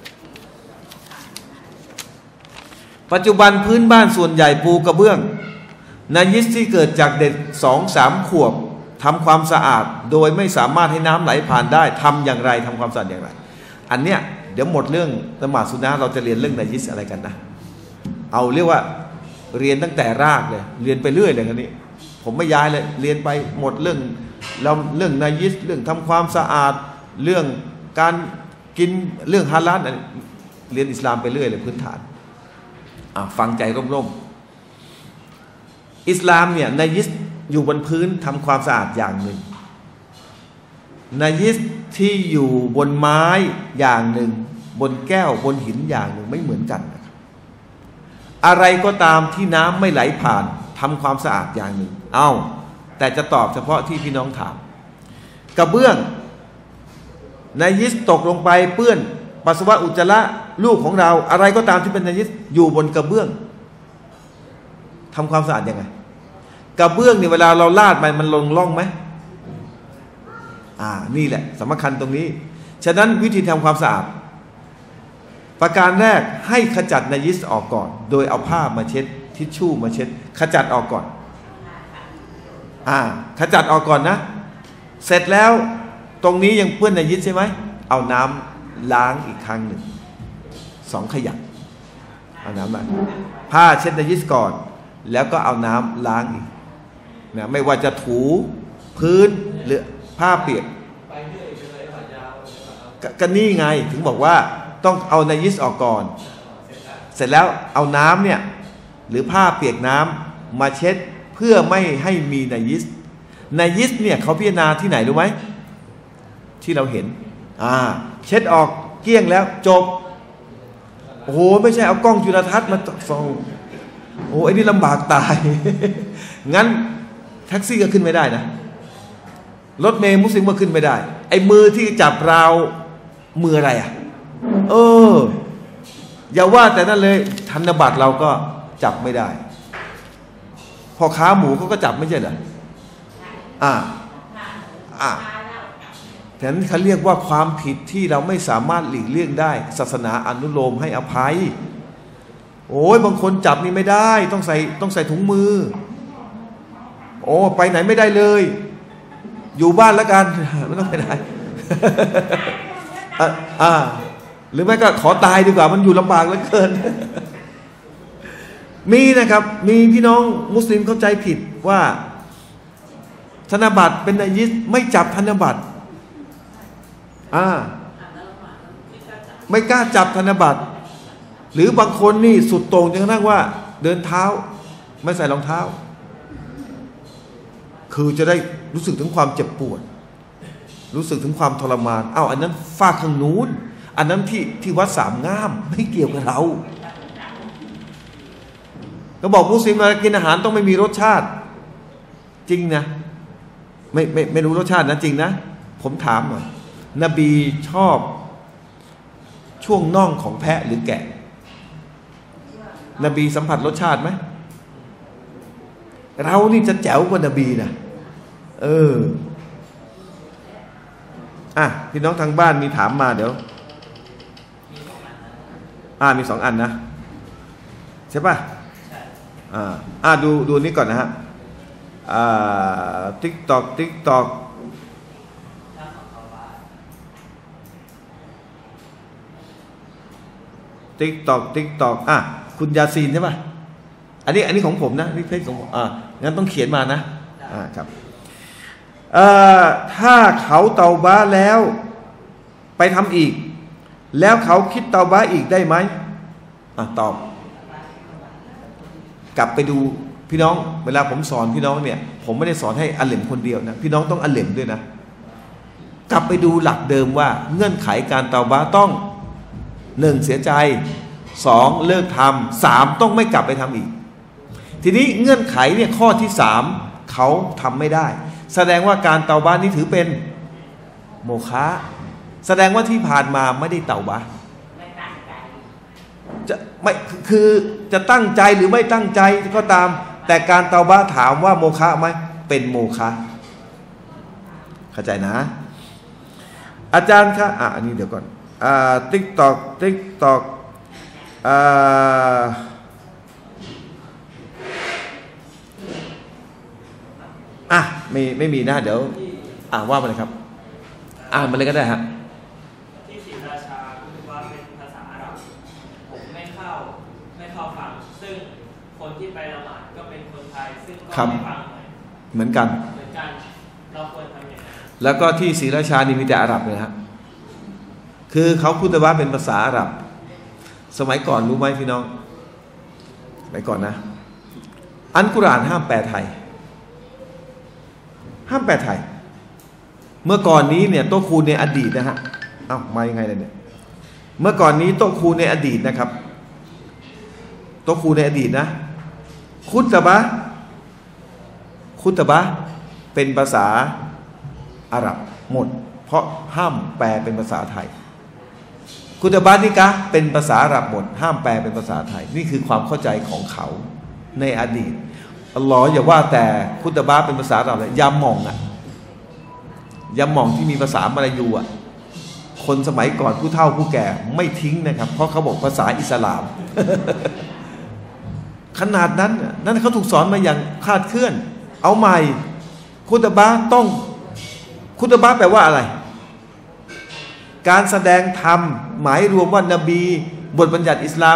ปัจจุบันพื้นบ้านส่วนใหญ่ปูกระเบื้องนายิสที่เกิดจากเด็ก 2-3 ขวบทำความสะอาดโดยไม่สามารถให้น้ำไหลผ่านได้ทำอย่างไรทำความสะอาดอย่างไรอันเนี้ยเดี๋ยวหมดเรื่องละหมาดซุนนะห์เราจะเรียนเรื่องนายิสอะไรกันนะเอาเรียกว่าเรียนตั้งแต่รากเลยเรียนไปเรื่อยเลยคันนี้ผมไม่ย้ายเลยเรียนไปหมดเรื่องนายิสเรื่องทำความสะอาดเรื่องการกินเรื่องฮาลาลเรียนอิสลามไปเรื่อยเลยพื้นฐานฟังใจร่มๆอิสลามเนี่ยนายิสอยู่บนพื้นทำความสะอาดอย่างหนึ่งนายิสที่อยู่บนไม้อย่างหนึ่งบนแก้วบนหินอย่างหนึ่งไม่เหมือนกันนะครับอะไรก็ตามที่น้ำไม่ไหลผ่านทำความสะอาดอย่างหนึ่งแต่จะตอบเฉพาะที่พี่น้องถามกระเบื้องนายิสตกลงไปเปื้อนปัสสาวะอุจจาระลูกของเราอะไรก็ตามที่เป็นนายิสอยู่บนกระเบื้องทำความสะอาดยังไงกระเบื้องเนี่ยเวลาเราลาดไปมันลงร่องไหมนี่แหละสำคัญตรงนี้ฉะนั้นวิธีทำความสะอาดประการแรกให้ขจัดนายิสออกก่อนโดยเอาผ้ามาเช็ดทิชชู่มาเช็ดขจัดออกก่อนขจัดออกก่อนนะเสร็จแล้วตรงนี้ยังเปื้อนนายิสใช่ไหมเอาน้ำล้างอีกครั้งหนึ่ง2 ขยักเอาน้ำล้างผ้าเช็ดนายิสก่อนแล้วก็เอาน้ำล้างอีกนะไม่ว่าจะถูพื้นหรือผ้าเปียกก็นี่ไงถึงบอกว่าต้องเอานายิสออกก่อนเสร็จแล้วเอาน้ำเนี่ยหรือผ้าเปียกน้ำมาเช็ดเพื่อไม่ให้มีนายิสเนี่ยเขาพิจารณาที่ไหนรู้ไหมที่เราเห็นเช็ดออกเกลี้ยงแล้วจบโอ้โหไม่ใช่เอากล้องจุลทรรศน์มาส่องโอ้ไอ้นี่ลำบากตาย งั้นแท็กซี่ก็ขึ้นไม่ได้นะรถเมล์มุสลิมก็ขึ้นไม่ได้ไอ้มือที่จับราวมืออะไรอย่าว่าแต่นั่นเลยธนบัตรเราก็จับไม่ได้พอค้าหมูเขาก็จับไม่ใช่เหรอแต่นั้นเขาเรียกว่าความผิดที่เราไม่สามารถหลีกเลี่ยงได้ศาสนาอนุโลมให้อภัยโอ้ยบางคนจับนี่ไม่ได้ต้องใส่ถุงมือไปไหนไม่ได้เลยอยู่บ้านแล้วกันไม่ต้องไปไหน หรือไม่ก็ขอตายดีกว่ามันอยู่ลำบากเหลือเกิน มีนะครับมีพี่น้องมุสลิมเข้าใจผิดว่าธนบัตรเป็นนายิสไม่จับธนบัตรอ่านแล้วละหมาดแล้วไม่กล้าจับไม่กล้าจับธนบัตรหรือบางคนนี่สุดโต่งจนกระทั่งว่าเดินเท้าไม่ใส่รองเท้าคือจะได้รู้สึกถึงความเจ็บปวดรู้สึกถึงความทรมานอันนั้นฝากข้างนู้นอันนั้นที่วัดสามง่ามไม่เกี่ยวกับเราก็บอกมุสลิมมากินอาหารต้องไม่มีรสชาติจริงนะไม่รู้รสชาตินะจริงนะผมถามหน่อยนบีชอบช่วงน่องของแพะหรือแกะนบีสัมผัสรสชาติไหมเรานี่จะแจ๋วกว่านบีนะพี่น้องทางบ้านมีถามมาเดี๋ยวมี2 อันนะใช่ป่ะดูนี้ก่อนนะฮะTikTok TikTok คุณยาซีนใช่ป่ะอันนี้ของผมนะนี่เพจของผมงั้นต้องเขียนมานะครับถ้าเขาเตาบ้าแล้วไปทำอีกแล้วเขาคิดเตาบ้าอีกได้ไหมตอบกลับไปดูพี่น้องเวลาผมสอนพี่น้องเนี่ยผมไม่ได้สอนให้อัลเลมคนเดียวนะพี่น้องต้องอัลเลมด้วยนะกลับไปดูหลักเดิมว่าเงื่อนไขการเตาบ้าต้อง 1. เสียใจ 2. เลิกทำ 3. ต้องไม่กลับไปทำอีกทีนี้เงื่อนไขเนี่ยข้อที่ 3เขาทำไม่ได้แสดงว่าการเตาบ้านี้ถือเป็นโมฆะแสดงว่าที่ผ่านมาไม่ได้เตาบ้าจะไม่คือจะตั้งใจหรือไม่ตั้งใจก็ตามแต่การเตาบ้าถามว่าโมฆะไหมเป็นโมฆะเข้าใจนะอาจารย์คะอันนี้เดี๋ยวก่อนTikTok ไม่มีนะเดี๋ยวว่ามาเลยครับมาเลยก็ได้ฮะที่ศรีราชาพูดว่าเป็นภาษาอาหรับผมไม่เข้าฟังซึ่งคนที่ไปละหมาดก็เป็นคนไทยซึ่งก็ไม่ฟังเหมือนกันเราควรทำอย่างไรแล้วก็ที่ศรีราชานี่มีแต่อาหรับเลยฮะคือเขาคุตบะเป็นภาษาอาหรับสมัยก่อนรู้ไหมพี่น้องสมัยก่อนนะอัลกุรอานห้ามแปลไทยเมื่อก่อนนี้เนี่ยโต๊ะครูในอดีตนะฮะมายังไงเลยเนี่ยเมื่อก่อนนี้โต๊ะครูในอดีตนะครับโต๊ะครูในอดีตนะคุตบะเป็นภาษาอาหรับหมดเพราะห้ามแปลเป็นภาษาไทยคุตบะนิกะเป็นภาษาอาหรับหมดห้ามแปลเป็นภาษาไทยนี่คือความเข้าใจของเขาในอดีตอัลลอฮ์อย่าว่าแต่คุตบะเป็นภาษาอาหรับเลยยามองที่มีภาษามลายูคนสมัยก่อนผู้เฒ่าผู้แก่ไม่ทิ้งนะครับเพราะเขาบอกภาษาอิสลาม ขนาดนั้นเขาถูกสอนมาอย่างคลาดเคลื่อนเอาใหม่คุตบะแปลว่าอะไรการแสดงธรรมหมายรวมว่านบีบทบัญญัติอิสลาม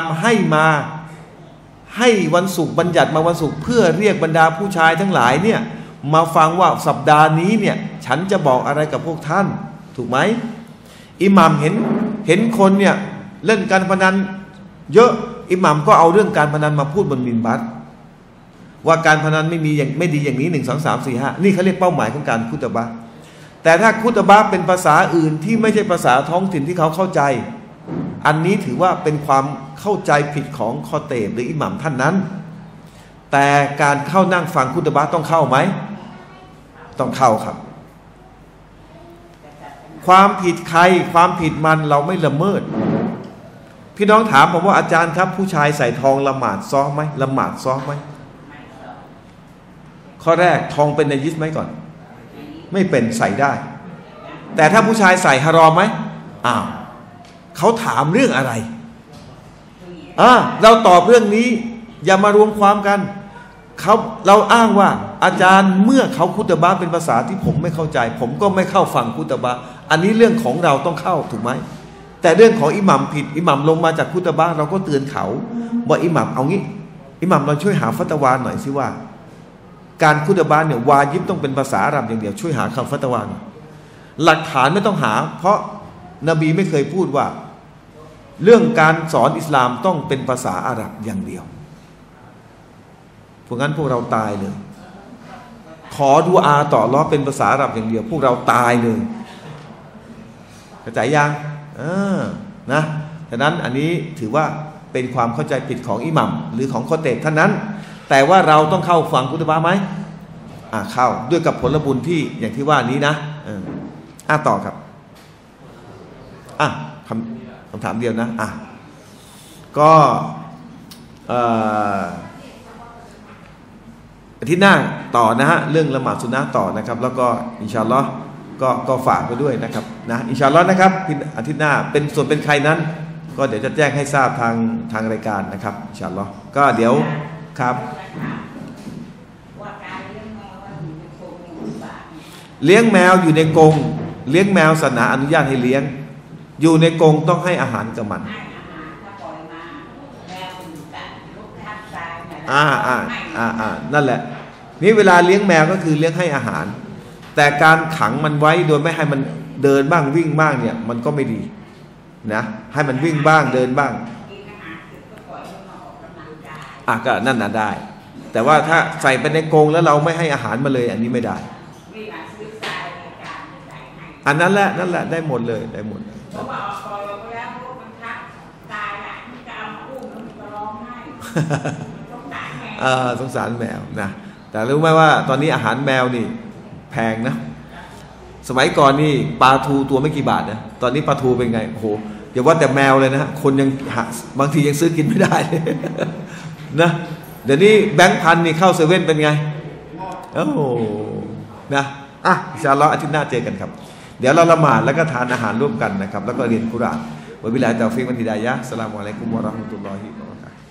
ให้วันศุกร์บัญญัติมาวันศุกร์เพื่อเรียกบรรดาผู้ชายทั้งหลายเนี่ยมาฟังว่าสัปดาห์นี้เนี่ยฉันจะบอกอะไรกับพวกท่านถูกไหมอิหม่ามเห็นคนเนี่ยเล่นการพนันเยอะอิหม่ามก็เอาเรื่องการพนันมาพูดบนมินบัรว่าการพนันไม่ดีอย่างนี้1 2 3 4 5นี่เขาเรียกเป้าหมายของการคุตบะแต่ถ้าคุตบะเป็นภาษาอื่นที่ไม่ใช่ภาษาท้องถิ่นที่เขาเข้าใจอันนี้ถือว่าเป็นความเข้าใจผิดของคอเตบหรืออิหม่ามท่านนั้นแต่การเข้านั่งฟังคุตบะต้องเข้าไหมต้องเข้าครับความผิดใครความผิดมันเราไม่ละเมิดพี่น้องถามผมว่าอาจารย์ครับผู้ชายใส่ทองละหมาดซ้อมไหมละหมาดซ้อมไหมข้อแรกทองเป็นนาญิสไหมก่อนไม่เป็นใส่ได้แต่ถ้าผู้ชายใส่ฮารอมไหมเขาถามเรื่องอะไรเราตอบเรื่องนี้อย่ามารวมความกันเราอ้างว่าอาจารย์เมื่อเขาคุตบะเป็นภาษาที่ผมไม่เข้าใจผมก็ไม่เข้าฟังคุตบะอันนี้เรื่องของเราต้องเข้าถูกไหมแต่เรื่องของอิหมัมผิดอิหมัมลงมาจากคุตบะเราก็เตือนเขาว่าอิหมัมเอางี้อิหมัมเราช่วยหาฟัตวาหน่อยสิว่าการคุตบะเนี่ยวาญิบต้องเป็นภาษาอาหรับอย่างเดียวช่วยหาคำฟัตวาหน่อยหลักฐานไม่ต้องหาเพราะนบีไม่เคยพูดว่าเรื่องการสอนอิสลามต้องเป็นภาษาอาหรับอย่างเดียวเพราะงั้นพวกเราตายเลยขอดุอาต่ออัลเลาะห์เป็นภาษาอาหรับอย่างเดียวพวกเราตายเลยเข้าใจยังนะฉะนั้นอันนี้ถือว่าเป็นความเข้าใจผิดของอิหมัมหรือของคอเตบท่านนั้นแต่ว่าเราต้องเข้าฟังกุตบะไหมเข้าด้วยกับผลบุญที่อย่างที่ว่านี้นะต่อครับคำถามเดียวนะก็อาทิตย์หน้าต่อนะฮะเรื่องละหมาดสุนนะต่อนะครับแล้วก็อินชาอัลลอฮ์ก็ฝากไปด้วยนะครับนะอินชาอัลลอฮ์นะครับอาทิตย์หน้าเป็นใครนั้นก็เดี๋ยวจะแจ้งให้ทราบทางรายการนะครับอินชาอัลลอฮ์ก็เดี๋ยวครับเลี้ยงแมวอยู่ในกรงเลี้ยงแมวศาสนาอนุญาตให้เลี้ยงอยู่ในกรงต้องให้อาหารกับมันนั่นแหละนี่เวลาเลี้ยงแมวก็คือเลี้ยงให้อาหารแต่การขังมันไว้โดยไม่ให้มันเดินบ้างวิ่งบ้างเนี่ยมันก็ไม่ดีนะให้มันวิ่งบ้างเดินบ้างก็นั่นน่ะได้แต่ว่าถ้าใส่ไปในกรงแล้วเราไม่ให้อาหารมาเลยอันนี้ไม่ได้อันนั้นแหละได้หมดเลยได้หมดสงสารแมวนะแต่รู้ไหมว่าตอนนี้อาหารแมวนี่แพงนะสมัยก่อนนี่ปลาทูตัวไม่กี่บาทนะตอนนี้ปลาทูเป็นไงโอ้โหอย่าว่าแต่แมวเลยนะคนยังบางทียังซื้อกินไม่ได้เลยนะเดี๋ยวนี้แบงค์พันนี่เข้าเซเว่นเป็นไงโอ้โหนะอินชาอัลลอฮ์อาทิตย์หน้าเจอกันครับเดี๋ยวเราละหมาดแล้วก็ทานอาหารร่วมกันนะครับแล้วก็เรียนกุรอานวะบิลลาฮิตอฟิกวัลฮิดายะฮ์อัสสลามุอะลัยกุมวะเราะห์มะตุลลอฮิวะบะเราะกาตุฮ์